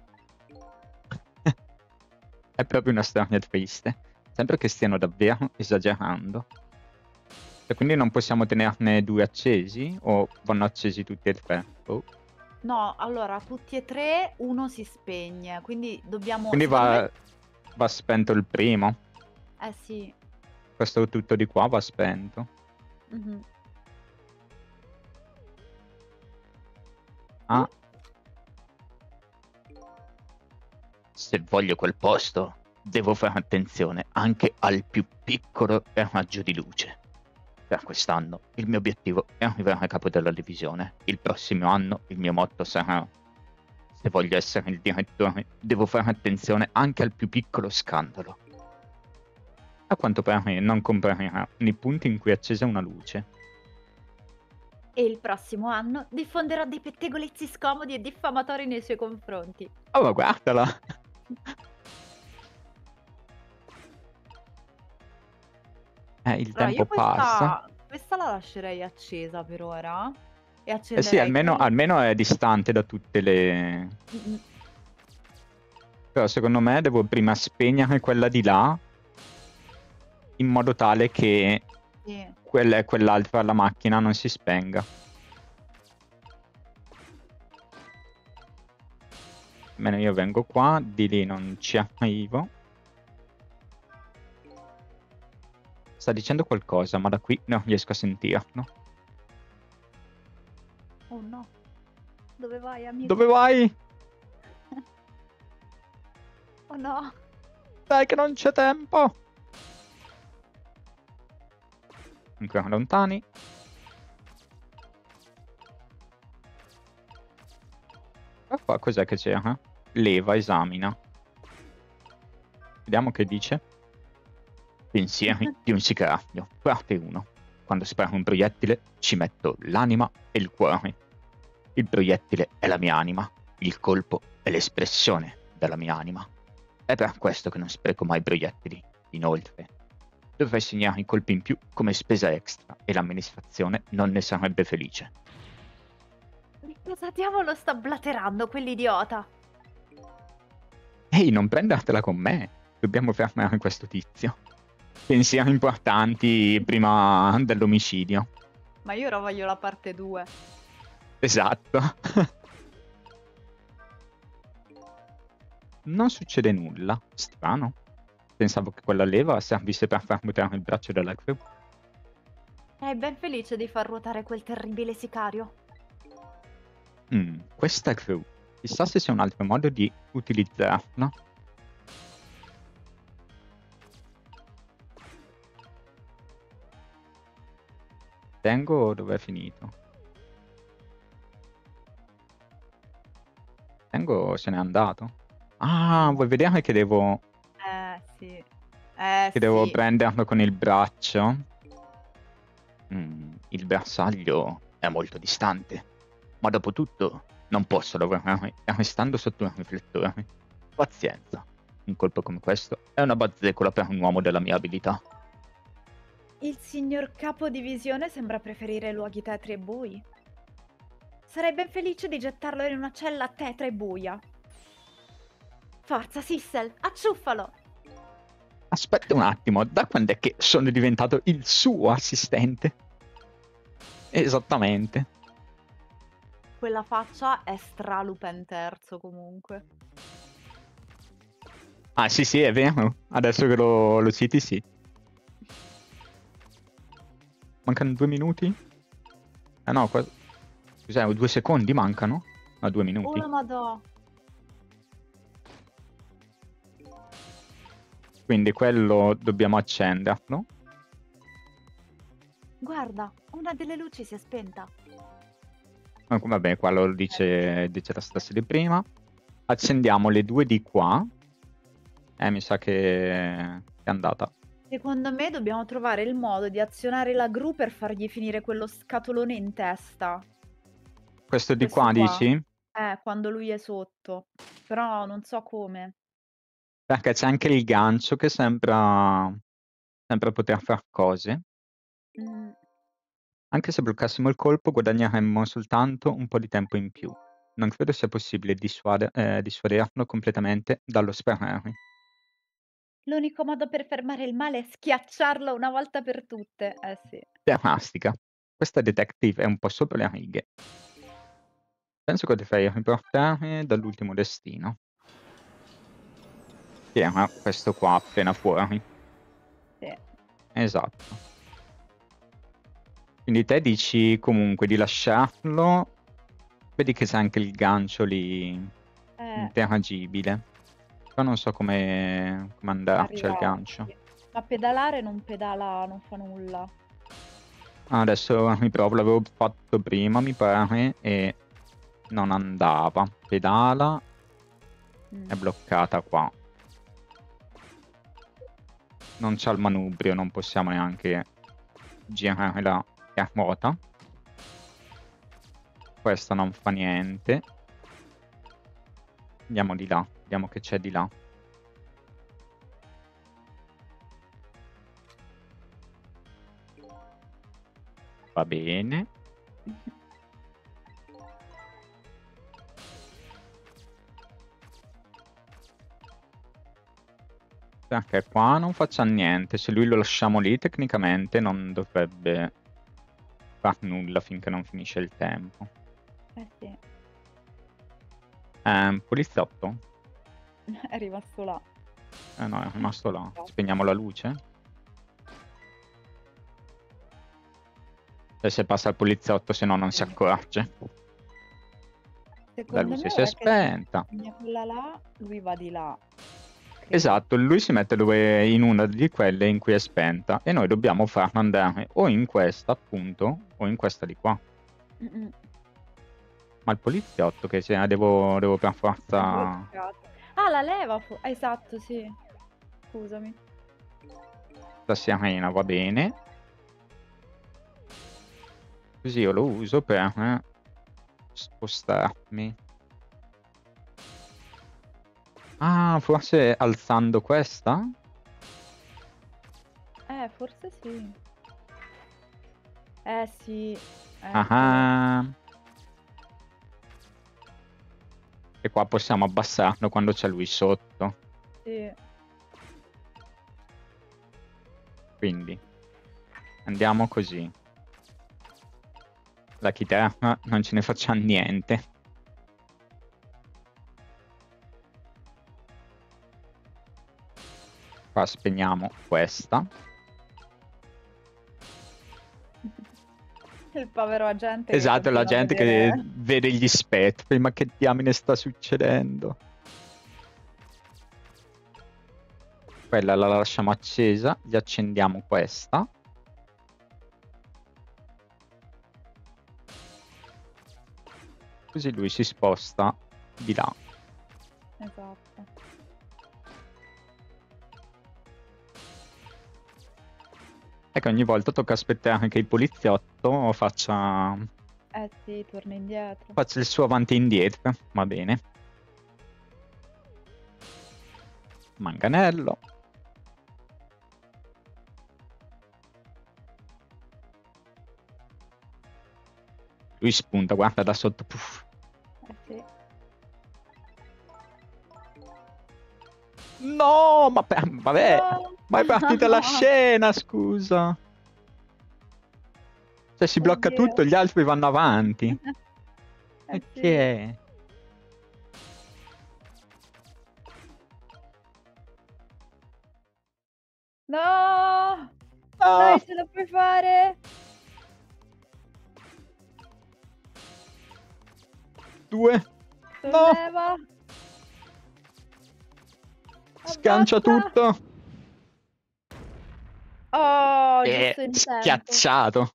È proprio una storia triste. Sembra che stiano davvero esagerando. E quindi non possiamo tenerne due accesi? O vanno accesi tutti e tre? Oh. No, allora, tutti e tre, uno si spegne, quindi dobbiamo, Quindi secondo me... va, va spento il primo. Eh sì. Questo tutto di qua va spento. Mhm. Ah, Tu? se voglio quel posto, devo fare attenzione anche al più piccolo raggio di luce. Per quest'anno il mio obiettivo è arrivare a capo della divisione. Il prossimo anno il mio motto sarà: se voglio essere il direttore, devo fare attenzione anche al più piccolo scandalo. A quanto pare non comparirà nei punti in cui è accesa una luce. E il prossimo anno diffonderò dei pettegolezzi scomodi e diffamatori nei suoi confronti. Oh, ma guardala! Eh, il Allora, io tempo passa. questa, questa la lascerei accesa per ora. E Eh sì, accenderei almeno, quella. almeno è distante da tutte le... Mm-mm. Però secondo me devo prima spegnere quella di là, in modo tale che Sì. quella, quell'altra, la macchina, non si spenga. Almeno io vengo qua, di lì non ci arrivo. Sta dicendo qualcosa, ma da qui non riesco a sentirlo. Oh no. Dove vai, amico? Dove vai? Oh no. Dai che non c'è tempo! Ancora lontani. Ma qua cos'è che c'era? Leva, esamina. Vediamo che dice. Pensieri di un sicarario, parte uno. Quando sparo un proiettile ci metto l'anima e il cuore. Il proiettile è la mia anima, il colpo è l'espressione della mia anima. È per questo che non spreco mai proiettili. Inoltre, dovrei segnare i colpi in più come spesa extra e l'amministrazione non ne sarebbe felice. Di cosa diavolo sta blaterando quell'idiota? Ehi, non prendertela con me. Dobbiamo fermare questo tizio. Pensieri importanti prima dell'omicidio. Ma io ora voglio la parte due. Esatto. Non succede nulla. Strano. Pensavo che quella leva servisse per far mutare il braccio della crew. È ben felice di far ruotare quel terribile sicario. Mm, questa crew. Chissà se c'è un altro modo di utilizzarla. Tengo dove è finito. Tengo se n'è andato. Ah, vuoi vedere che devo... Eh, sì. Eh, Che devo sì. prenderlo con il braccio? Mm, il bersaglio è molto distante. Ma dopo tutto, non posso lavorare restando sotto un riflettore. Pazienza. Un colpo come questo è una bazzecola per un uomo della mia abilità. Il signor capo divisione sembra preferire luoghi tetri e bui. Sarei ben felice di gettarlo in una cella tetra e buia. Forza, Sissel, acciuffalo! Aspetta un attimo, da quando è che sono diventato il suo assistente? Esattamente. Quella faccia è stra Lupin terzo comunque. Ah sì sì, è vero. Adesso che lo, lo citi, sì. Mancano due minuti? Eh no, qua... Cos'è? Due secondi mancano? No, due Oh minuti. la madò! Quindi quello dobbiamo accenderlo. Guarda, una delle luci si è spenta. Ah, vabbè, qua lo dice, dice la stessa di prima. Accendiamo le due di qua. Eh, mi sa che è andata. Secondo me dobbiamo trovare il modo di azionare la gru per fargli finire quello scatolone in testa. Questo di Questo qua, qua. dici? Eh, quando lui è sotto. Però non so come. Perché c'è anche il gancio che sembra, sembra poter far cose. Mm. Anche se bloccassimo il colpo guadagneremmo soltanto un po' di tempo in più. Non credo sia possibile dissuade- eh, dissuaderlo completamente dallo sperare. L'unico modo per fermare il male è schiacciarlo una volta per tutte. Eh sì. Piamastica. Questa detective è un po' sopra le righe. Penso che dovrei riportare dall'ultimo destino. Che era questo qua appena fuori. Sì. Esatto. Quindi te dici comunque di lasciarlo. Vedi che c'è anche il gancio lì Eh, interagibile. Però non so come, come andarci al gancio. arrivarci. Ma pedalare non pedala, non fa nulla. Ah, adesso riprovo, l'avevo fatto prima mi pare e non andava. Pedala Mm. è bloccata qua. Non c'ha il manubrio, non possiamo neanche girare la ruota. Questa non fa niente. Andiamo di là, vediamo che c'è di là. Va bene. Perché qua non faccia niente. Se lui lo lasciamo lì, tecnicamente non dovrebbe far nulla finché non finisce il tempo. Eh sì. Eh, poliziotto? È rimasto là. Eh no, è rimasto là. Spegniamo la luce? E se passa il poliziotto, se no non si accorge. Secondo La luce me si è ora che se spenta. spegna quella là, lui va di là. Credo. Esatto, lui si mette dove, in una di quelle in cui è spenta e noi dobbiamo farlo andare o in questa, appunto, o in questa di qua. Mm-mm. Ma il poliziotto che se devo, devo per forza... Bloccato. Ah, la leva! fu- Esatto, sì. Scusami. La sirena va bene. Così io lo uso per eh, spostarmi. Ah, forse alzando questa? Eh, forse sì. Eh sì. Ecco. Ah. E qua possiamo abbassarlo quando c'è lui sotto. Sì. Quindi andiamo così. La chitarra non ce ne faccia niente. Qua spegniamo questa. Il povero agente. Esatto, che la continua a gente vedere... che vede gli spettri. Ma che diamine sta succedendo? Quella la lasciamo accesa. Gli accendiamo questa. Così lui si sposta di là. Esatto. È che ogni volta tocca aspettare che il poliziotto faccia... Eh sì, torna indietro. faccia il suo avanti e indietro. Va bene. Manganello. Lui spunta, guarda da sotto. Puff. Eh sì. No, ma per... vabbè, No. ma è partita la scena, scusa. Cioè si blocca Oddio. tutto, gli altri vanno avanti. Eh E sì. che è? No! No! Dai, ce la puoi fare! Due. No! Solleva! Scancia Abbassa! tutto. Oh, E giusto in tempo. schiacciato.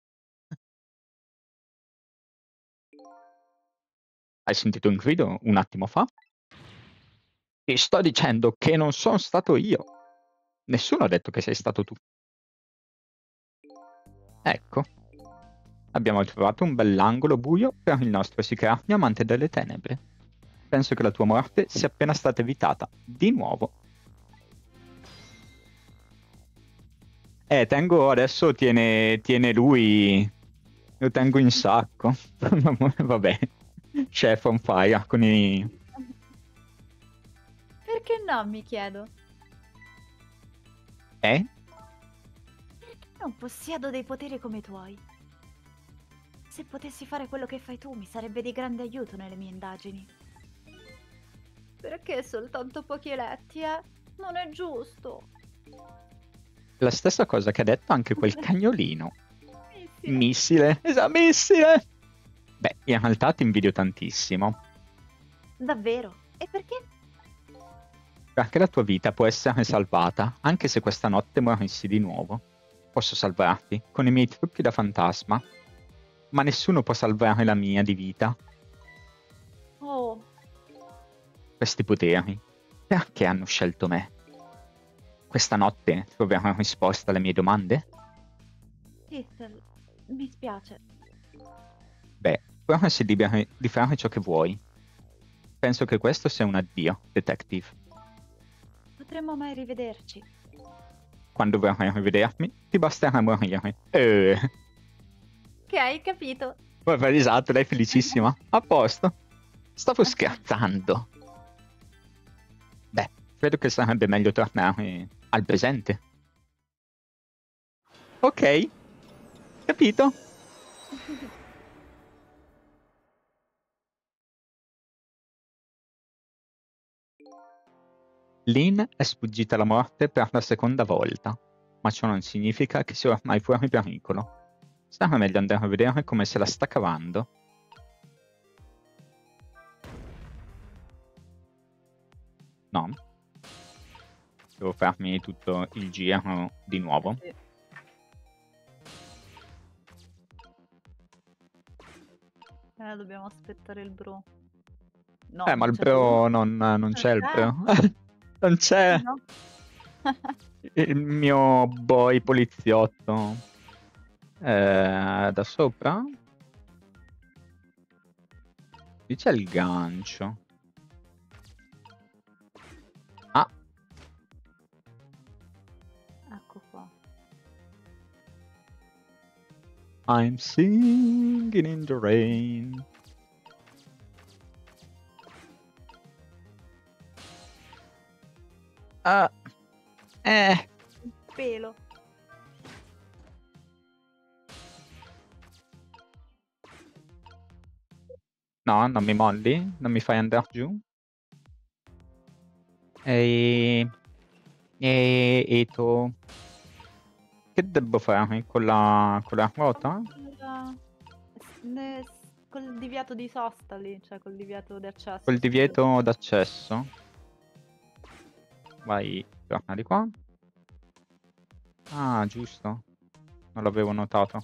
Hai sentito un grido un attimo fa? Ti sto dicendo che non sono stato io. Nessuno ha detto che sei stato tu. Ecco. Abbiamo trovato un bell'angolo buio per il nostro sicranio amante delle tenebre. Penso che la tua morte sia appena stata evitata. Di nuovo. Eh, Tengo adesso tiene, tiene lui. Lo tengo in sacco. Vabbè. Chef on fire con i... Perché no, mi chiedo? Eh? Perché non possiedo dei poteri come i tuoi? Se potessi fare quello che fai tu, mi sarebbe di grande aiuto nelle mie indagini. Perché soltanto pochi eletti, eh? Non è giusto. La stessa cosa che ha detto anche quel cagnolino. Missile. Missile. Esatto, missile! Beh, in realtà ti invidio tantissimo. Davvero? E perché? Perché la tua vita può essere salvata, anche se questa notte morissi di nuovo. Posso salvarti con i miei trucchi da fantasma, ma nessuno può salvare la mia di vita. Oh, Questi poteri, perché hanno scelto me? Questa notte troverò risposta alle mie domande? Thistle, mi spiace. Beh, ora sei libero di fare ciò che vuoi. Penso che questo sia un addio, detective. Potremmo mai rivederci. Quando vorrai rivedermi, ti basterà morire. Eh, Che hai capito? guarda, esatto, lei è felicissima. A posto. Stavo scherzando. Beh, credo che sarebbe meglio tornare al presente. Ok, capito? Lynn è sfuggita alla morte per la seconda volta, ma ciò non significa che sia ormai fuori pericolo. Sarà meglio andare a vedere come se la sta cavando. No? Devo farmi tutto il giro di nuovo. Sì. Eh, dobbiamo aspettare il bro. No, Eh, ma non il c'è bro lui. non, non c'è il c'è? bro. Non c'è No. il mio boy poliziotto. Eh, da sopra? Qui c'è il gancio. Ah, Ecco qua. I'm singing in the rain. Ah, eh. Un pelo. No, non mi molli? Non mi fai andare giù? E... E... E tu? Che devo fare? Con la... con la ruota? Allora, s- ne- s- col divieto di sosta lì, cioè col divieto di accesso. Col sì, divieto d'accesso? Vai, torna di qua. Ah, giusto. Non l'avevo notato.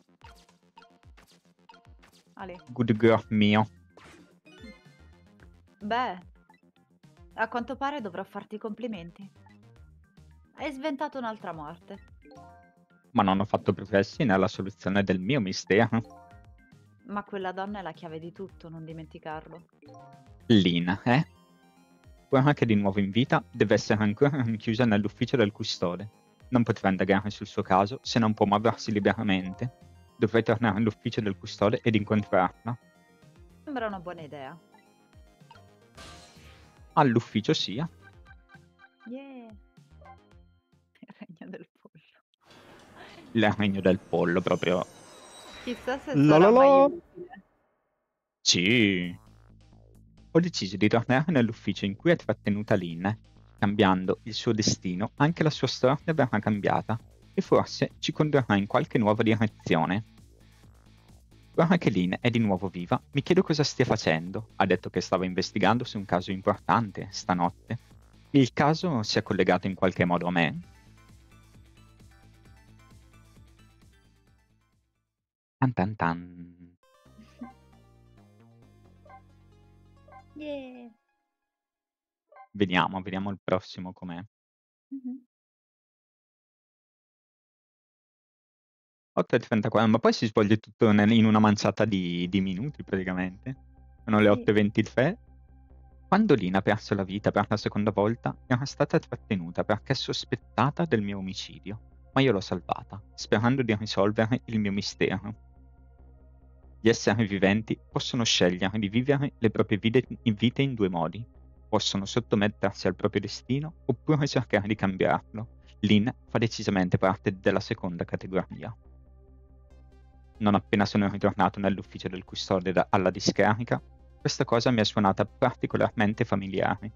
Ale. Good girl mio. Beh, a quanto pare dovrò farti i complimenti. Hai sventato un'altra morte. Ma non ho fatto progressi nella soluzione del mio mistero. Ma quella donna è la chiave di tutto, non dimenticarlo. Lina, eh? Ora che è di nuovo in vita, deve essere ancora rinchiusa nell'ufficio del custode. Non potrà indagare sul suo caso se non può muoversi liberamente. Dovrei tornare all'ufficio del custode ed incontrarla. Sembra una buona idea. All'ufficio sia. Yeah. Il regno del pollo. Il regno del pollo, proprio. Chissà se La sarà la mai la. utile. Sì. Ho deciso di tornare nell'ufficio in cui è trattenuta Lynn. Cambiando il suo destino, anche la sua storia verrà cambiata e forse ci condurrà in qualche nuova direzione. Ora che Lynn è di nuovo viva, mi chiedo cosa stia facendo. Ha detto che stava investigando su un caso importante stanotte. Il caso si è collegato in qualche modo a me? Tan tan tan. Yeah. Vediamo, vediamo il prossimo com'è. Mhm. otto e trentaquattro, ma poi si svolge tutto nel- in una manciata di, di minuti praticamente. Sono le Sì. otto e ventitré. Quando Lina ha perso la vita per la seconda volta, era stata trattenuta perché sospettata del mio omicidio, ma io l'ho salvata, sperando di risolvere il mio mistero. Gli esseri viventi possono scegliere di vivere le proprie vide- vite in due modi. Possono sottomettersi al proprio destino oppure cercare di cambiarlo. Lin fa decisamente parte della seconda categoria. Non appena sono ritornato nell'ufficio del custode da- alla discarica, questa cosa mi è suonata particolarmente familiare.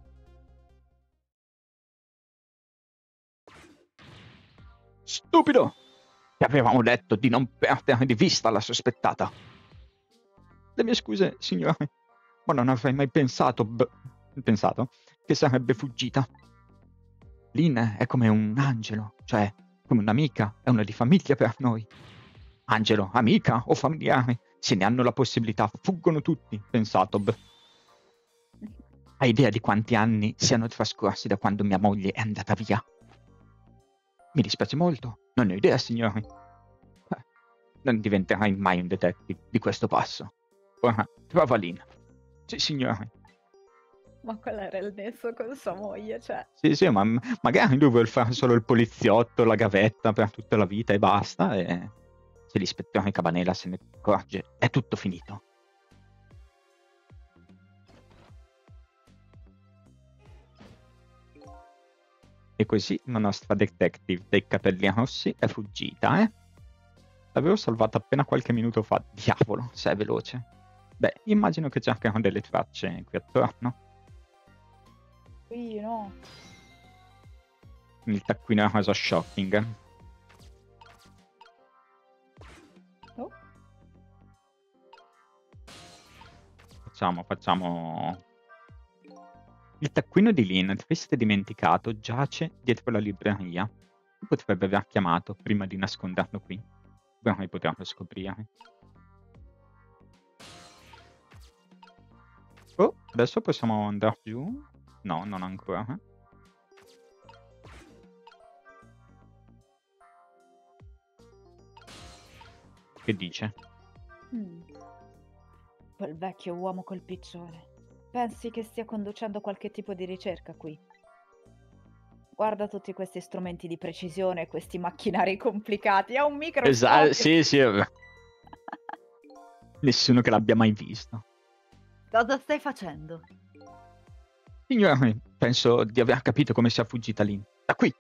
Stupido! Ti avevamo detto di non perdere di vista la sospettata. Le mie scuse, signore, ma non avrei mai pensato, b- pensato che sarebbe fuggita. Lynn è come un angelo, cioè come un'amica, è una di famiglia per noi. Angelo, amica o familiare, se ne hanno la possibilità, fuggono tutti, pensa Tob. Hai idea di quanti anni siano trascorsi da quando mia moglie è andata via? Mi dispiace molto, non ne ho idea, signore. Eh, non diventerai mai un detective di questo passo. Ora, trova Lynn. Sì, signore. Ma qual era il nesso con sua moglie, cioè? Sì, sì, ma m- magari lui vuole fare solo il poliziotto, la gavetta per tutta la vita e basta, e se l'ispettore Cabanela se ne accorge, è tutto finito. E così la nostra detective dei capelli rossi è fuggita, eh? L'avevo salvata appena qualche minuto fa. Diavolo, se è veloce. Beh, immagino che cercherò delle tracce qui attorno. Qui no. Il taccuino è cosa shocking. Oh. Facciamo, facciamo... Il taccuino di Lynn, triste e dimenticato, giace dietro la libreria. Potrebbe aver chiamato prima di nasconderlo qui. Vorrei poterlo scoprire. Oh, adesso possiamo andare giù? No, non ancora. Che dice? Mm. Quel vecchio uomo col piccione. Pensi che stia conducendo qualche tipo di ricerca qui? Guarda tutti questi strumenti di precisione, questi macchinari complicati. Ha un microscopio. Esatto, sì, sì. Nessuno che l'abbia mai visto. Cosa stai facendo? Signore, penso di aver capito come sia fuggita Lynn. Da qui!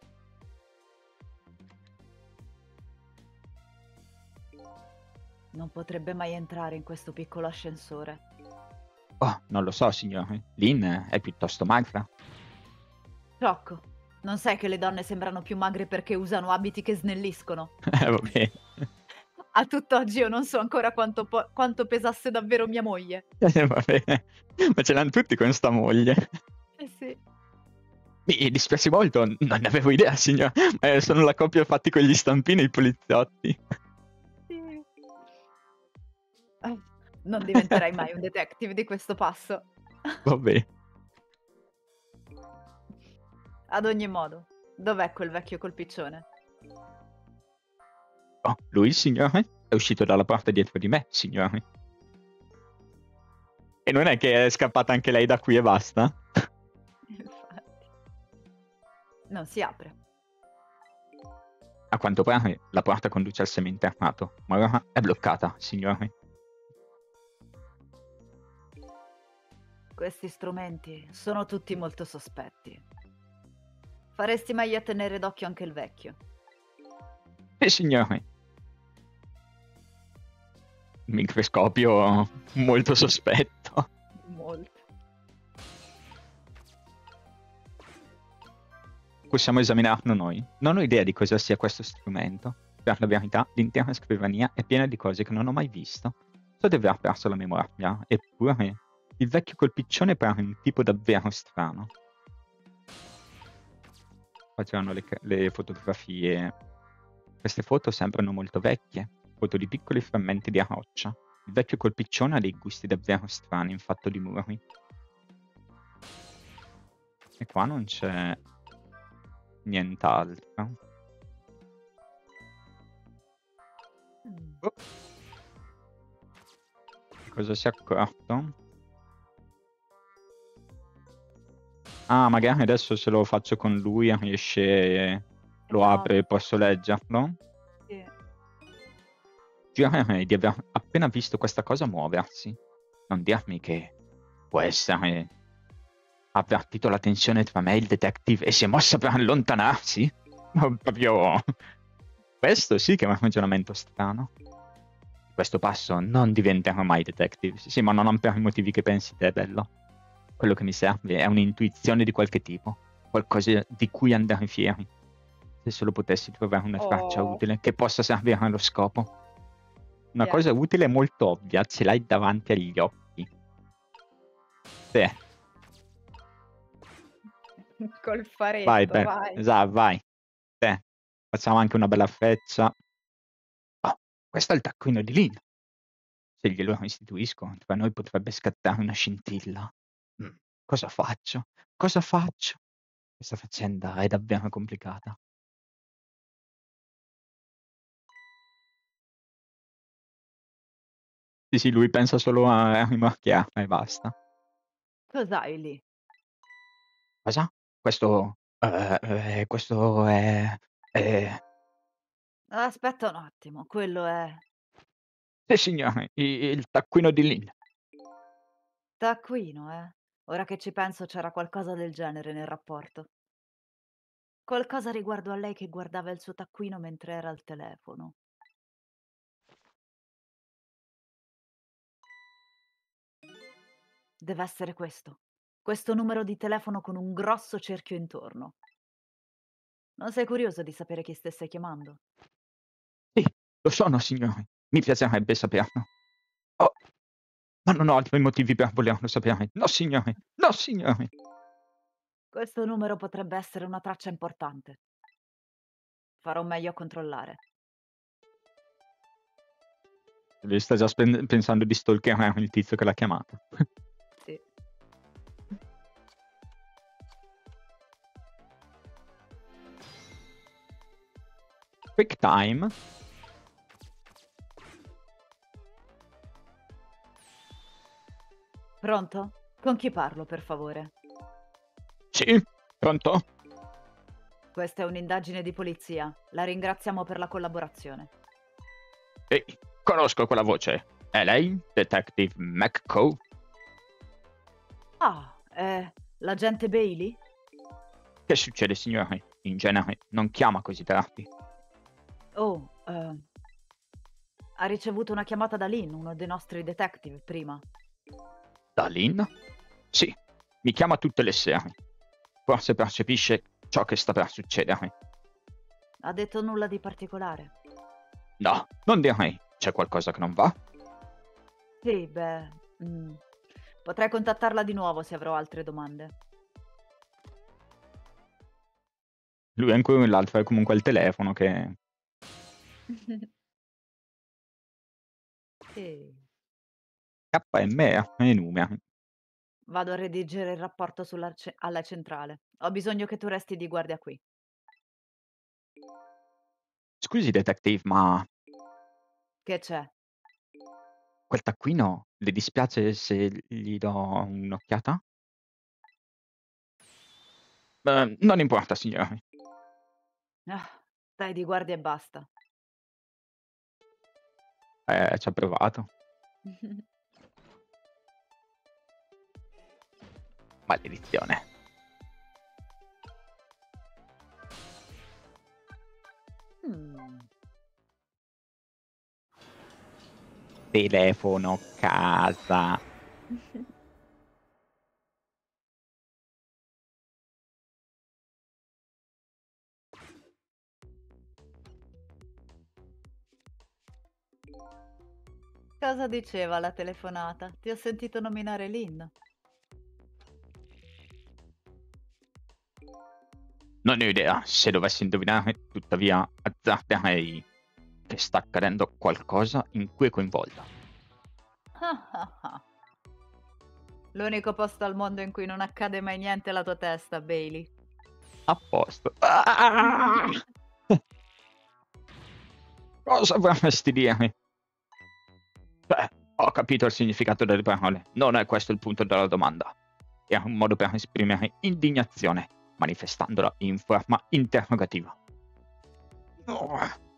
Non potrebbe mai entrare in questo piccolo ascensore. Oh, non lo so, signore. Lynn è piuttosto magra. Rocco, non sai che le donne sembrano più magre perché usano abiti che snelliscono? Eh, va bene. A tutt'oggi io non so ancora quanto, po- quanto pesasse davvero mia moglie. Eh, va bene. Ma ce l'hanno tutti con sta moglie. Eh sì. Mi dispiace molto, non ne avevo idea, signore. Ma sono la coppia fatti con gli stampini e i poliziotti. Sì. Ah, non diventerai mai un detective di questo passo. Va bene. Ad ogni modo, dov'è quel vecchio colpiccione? Oh, lui, signore, è uscito dalla porta dietro di me, signore. E non è che è scappata anche lei da qui e basta? Infatti. Non si apre. A quanto pare la porta conduce al seminterrato, ma ora è bloccata, signore. Questi strumenti sono tutti molto sospetti. Faresti meglio a tenere d'occhio anche il vecchio. Sì, signore. Il microscopio molto sospetto. Molto. Possiamo esaminarlo noi. Non ho idea di cosa sia questo strumento. Per la verità, l'intera scrivania è piena di cose che non ho mai visto. So di aver perso la memoria, eppure il vecchio colpiccione pare un tipo davvero strano. Qua c'erano le, le fotografie. Queste foto sembrano molto vecchie, foto di piccoli frammenti di roccia. Il vecchio colpiccione ha dei gusti davvero strani in fatto di muri. E qua non c'è nient'altro. Mm. Oh. Cosa si è accorto? Ah, magari adesso se lo faccio con lui riesce... lo No. apre e posso leggerlo? Sì. Giurerei di aver appena visto questa cosa muoversi. Non dirmi che può essere... ha avvertito la tensione tra me e il detective e si è mossa per allontanarsi? No, proprio... Questo sì che è un ragionamento strano. A questo passo non diventerò mai detective. Sì, ma non per i motivi che pensi te, bello. Quello che mi serve è un'intuizione di qualche tipo. Qualcosa di cui andare fieri. Se solo potessi trovare una traccia Oh. utile che possa servire allo scopo. Una Yeah. cosa utile e molto ovvia, ce l'hai davanti agli occhi. Te. Col faretto, Vai, vai. beh, esatto, vai. Te. Facciamo anche una bella freccia. Oh, questo è il taccuino di Lynn. Se glielo restituisco, tra noi potrebbe scattare una scintilla. Mm, cosa faccio? Cosa faccio? Questa faccenda è davvero complicata. Sì, sì, lui pensa solo a rimorchiarla e basta. Cos'hai lì? Cosa? Questo... eh, eh, questo è... è... Aspetta un attimo, quello è... Sì, signore, il, il taccuino di Lynn. Taccuino, eh? Ora che ci penso c'era qualcosa del genere nel rapporto. Qualcosa riguardo a lei che guardava il suo taccuino mentre era al telefono. Deve essere questo. Questo numero di telefono con un grosso cerchio intorno. Non sei curioso di sapere chi stesse chiamando? Sì, lo sono, signore. Mi piacerebbe saperlo. Oh, ma non ho altri motivi per volerlo sapere. No, signore. No, signore. Questo numero potrebbe essere una traccia importante. Farò meglio a controllare. Lui sta già spen- pensando di stalkerare il tizio che l'ha chiamato. Sì. Quick time. Pronto? Con chi parlo, per favore? Sì, pronto? Questa è un'indagine di polizia. La ringraziamo per la collaborazione. Ehi, conosco quella voce. È lei, Detective McCoy? Ah, è l'agente Bailey? Che succede, signore? In genere non chiama così tardi. Oh, eh, ha ricevuto una chiamata da Lynn, uno dei nostri detective, prima. Da Lynn? Sì, mi chiama tutte le sere. Forse percepisce ciò che sta per succedere. Ha detto nulla di particolare? No, non direi. C'è qualcosa che non va? Sì, beh... mm, potrei contattarla di nuovo se avrò altre domande. Lui è ancora l'altro è comunque al telefono che... Sì. K M R e numeri. Vado a redigere il rapporto sulla ce alla centrale. Ho bisogno che tu resti di guardia qui. Scusi detective, ma Che c'è? quel taccuino le dispiace se gli do un'occhiata? Ehm, non importa signori. Ah, stai di guardia e basta. Eh, ci ha provato. Maledizione. Mh. Telefono, casa. Cosa diceva la telefonata? Ti ho sentito nominare Lynn. Non ne ho idea, se dovessi indovinare, tuttavia azzarderei che sta accadendo qualcosa in cui è coinvolta. Ah, ah, ah. L'unico posto al mondo in cui non accade mai niente è la tua testa, Bailey. A posto. Ah! Cosa vorresti dirmi? Beh, ho capito il significato delle parole. Non è questo il punto della domanda. Era un modo per esprimere indignazione, manifestandola in forma interrogativa. No.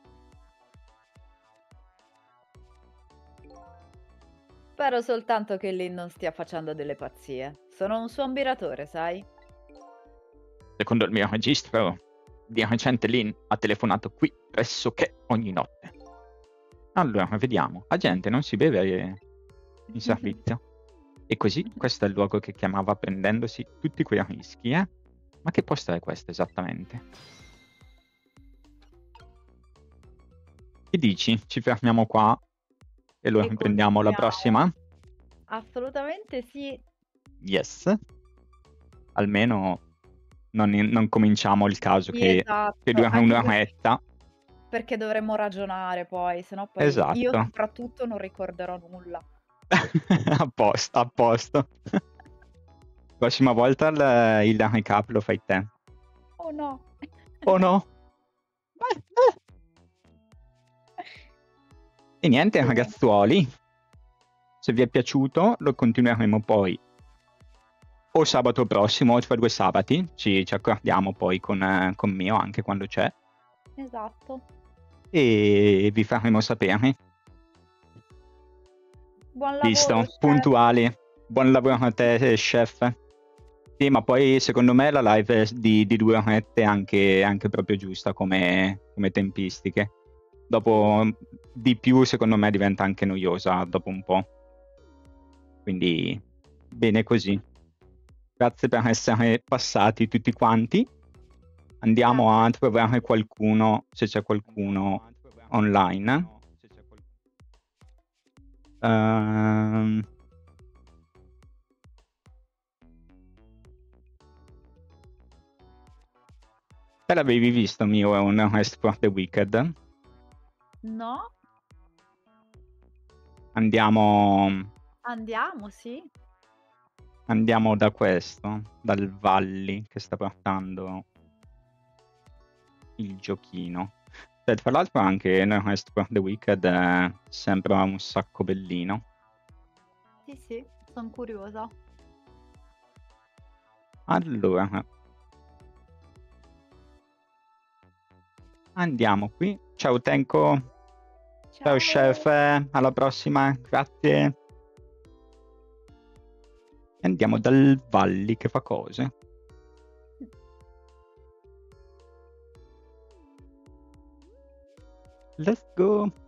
Spero soltanto che Lynn non stia facendo delle pazzie. Sono un suo ammiratore, sai? Secondo il mio registro, di recente Lynn ha telefonato qui pressoché ogni notte. Allora, vediamo. La gente non si beve in servizio. E così, questo è il luogo che chiamava prendendosi tutti quei rischi, eh? Ma che posto è questo esattamente? Che dici? Ci fermiamo qua e lo E riprendiamo la continuiamo. prossima? Assolutamente sì. Yes. Almeno non, non cominciamo il caso Sì, che, esatto. che dura Anche perché, un'oretta. perché dovremmo ragionare poi, sennò poi io Esatto. soprattutto non ricorderò nulla. A posto, a posto. Prossima volta il, il recap lo fai te. Oh no. Oh no? Eh, eh. E niente, Bene. ragazzuoli. Se vi è piaciuto, lo continueremo poi o sabato prossimo o tra due sabati. Ci, ci accordiamo poi con, eh, con Mio anche quando c'è. Esatto. E vi faremo sapere. Buon lavoro, Visto, chef. puntuali. Buon lavoro a te, chef. Sì, ma poi secondo me la live è di, di due orette è anche, anche proprio giusta come, come tempistiche. Dopo di più, secondo me, diventa anche noiosa dopo un po'. Quindi bene così. Grazie per essere passati tutti quanti. Andiamo a trovare qualcuno, se c'è qualcuno online. Ehm... Te l'avevi visto mio un Rest for the Wicked? No? Andiamo... Andiamo, sì. Andiamo da questo, dal Valli che sta portando il giochino. Cioè, tra l'altro anche nel Rest for the Wicked eh, sembra un sacco bellino. Sì, sì, sono curiosa. Allora, andiamo qui. Ciao Tenko. Ciao, Ciao chef, alla prossima, grazie. Andiamo dal Valli che fa cose. Let's go.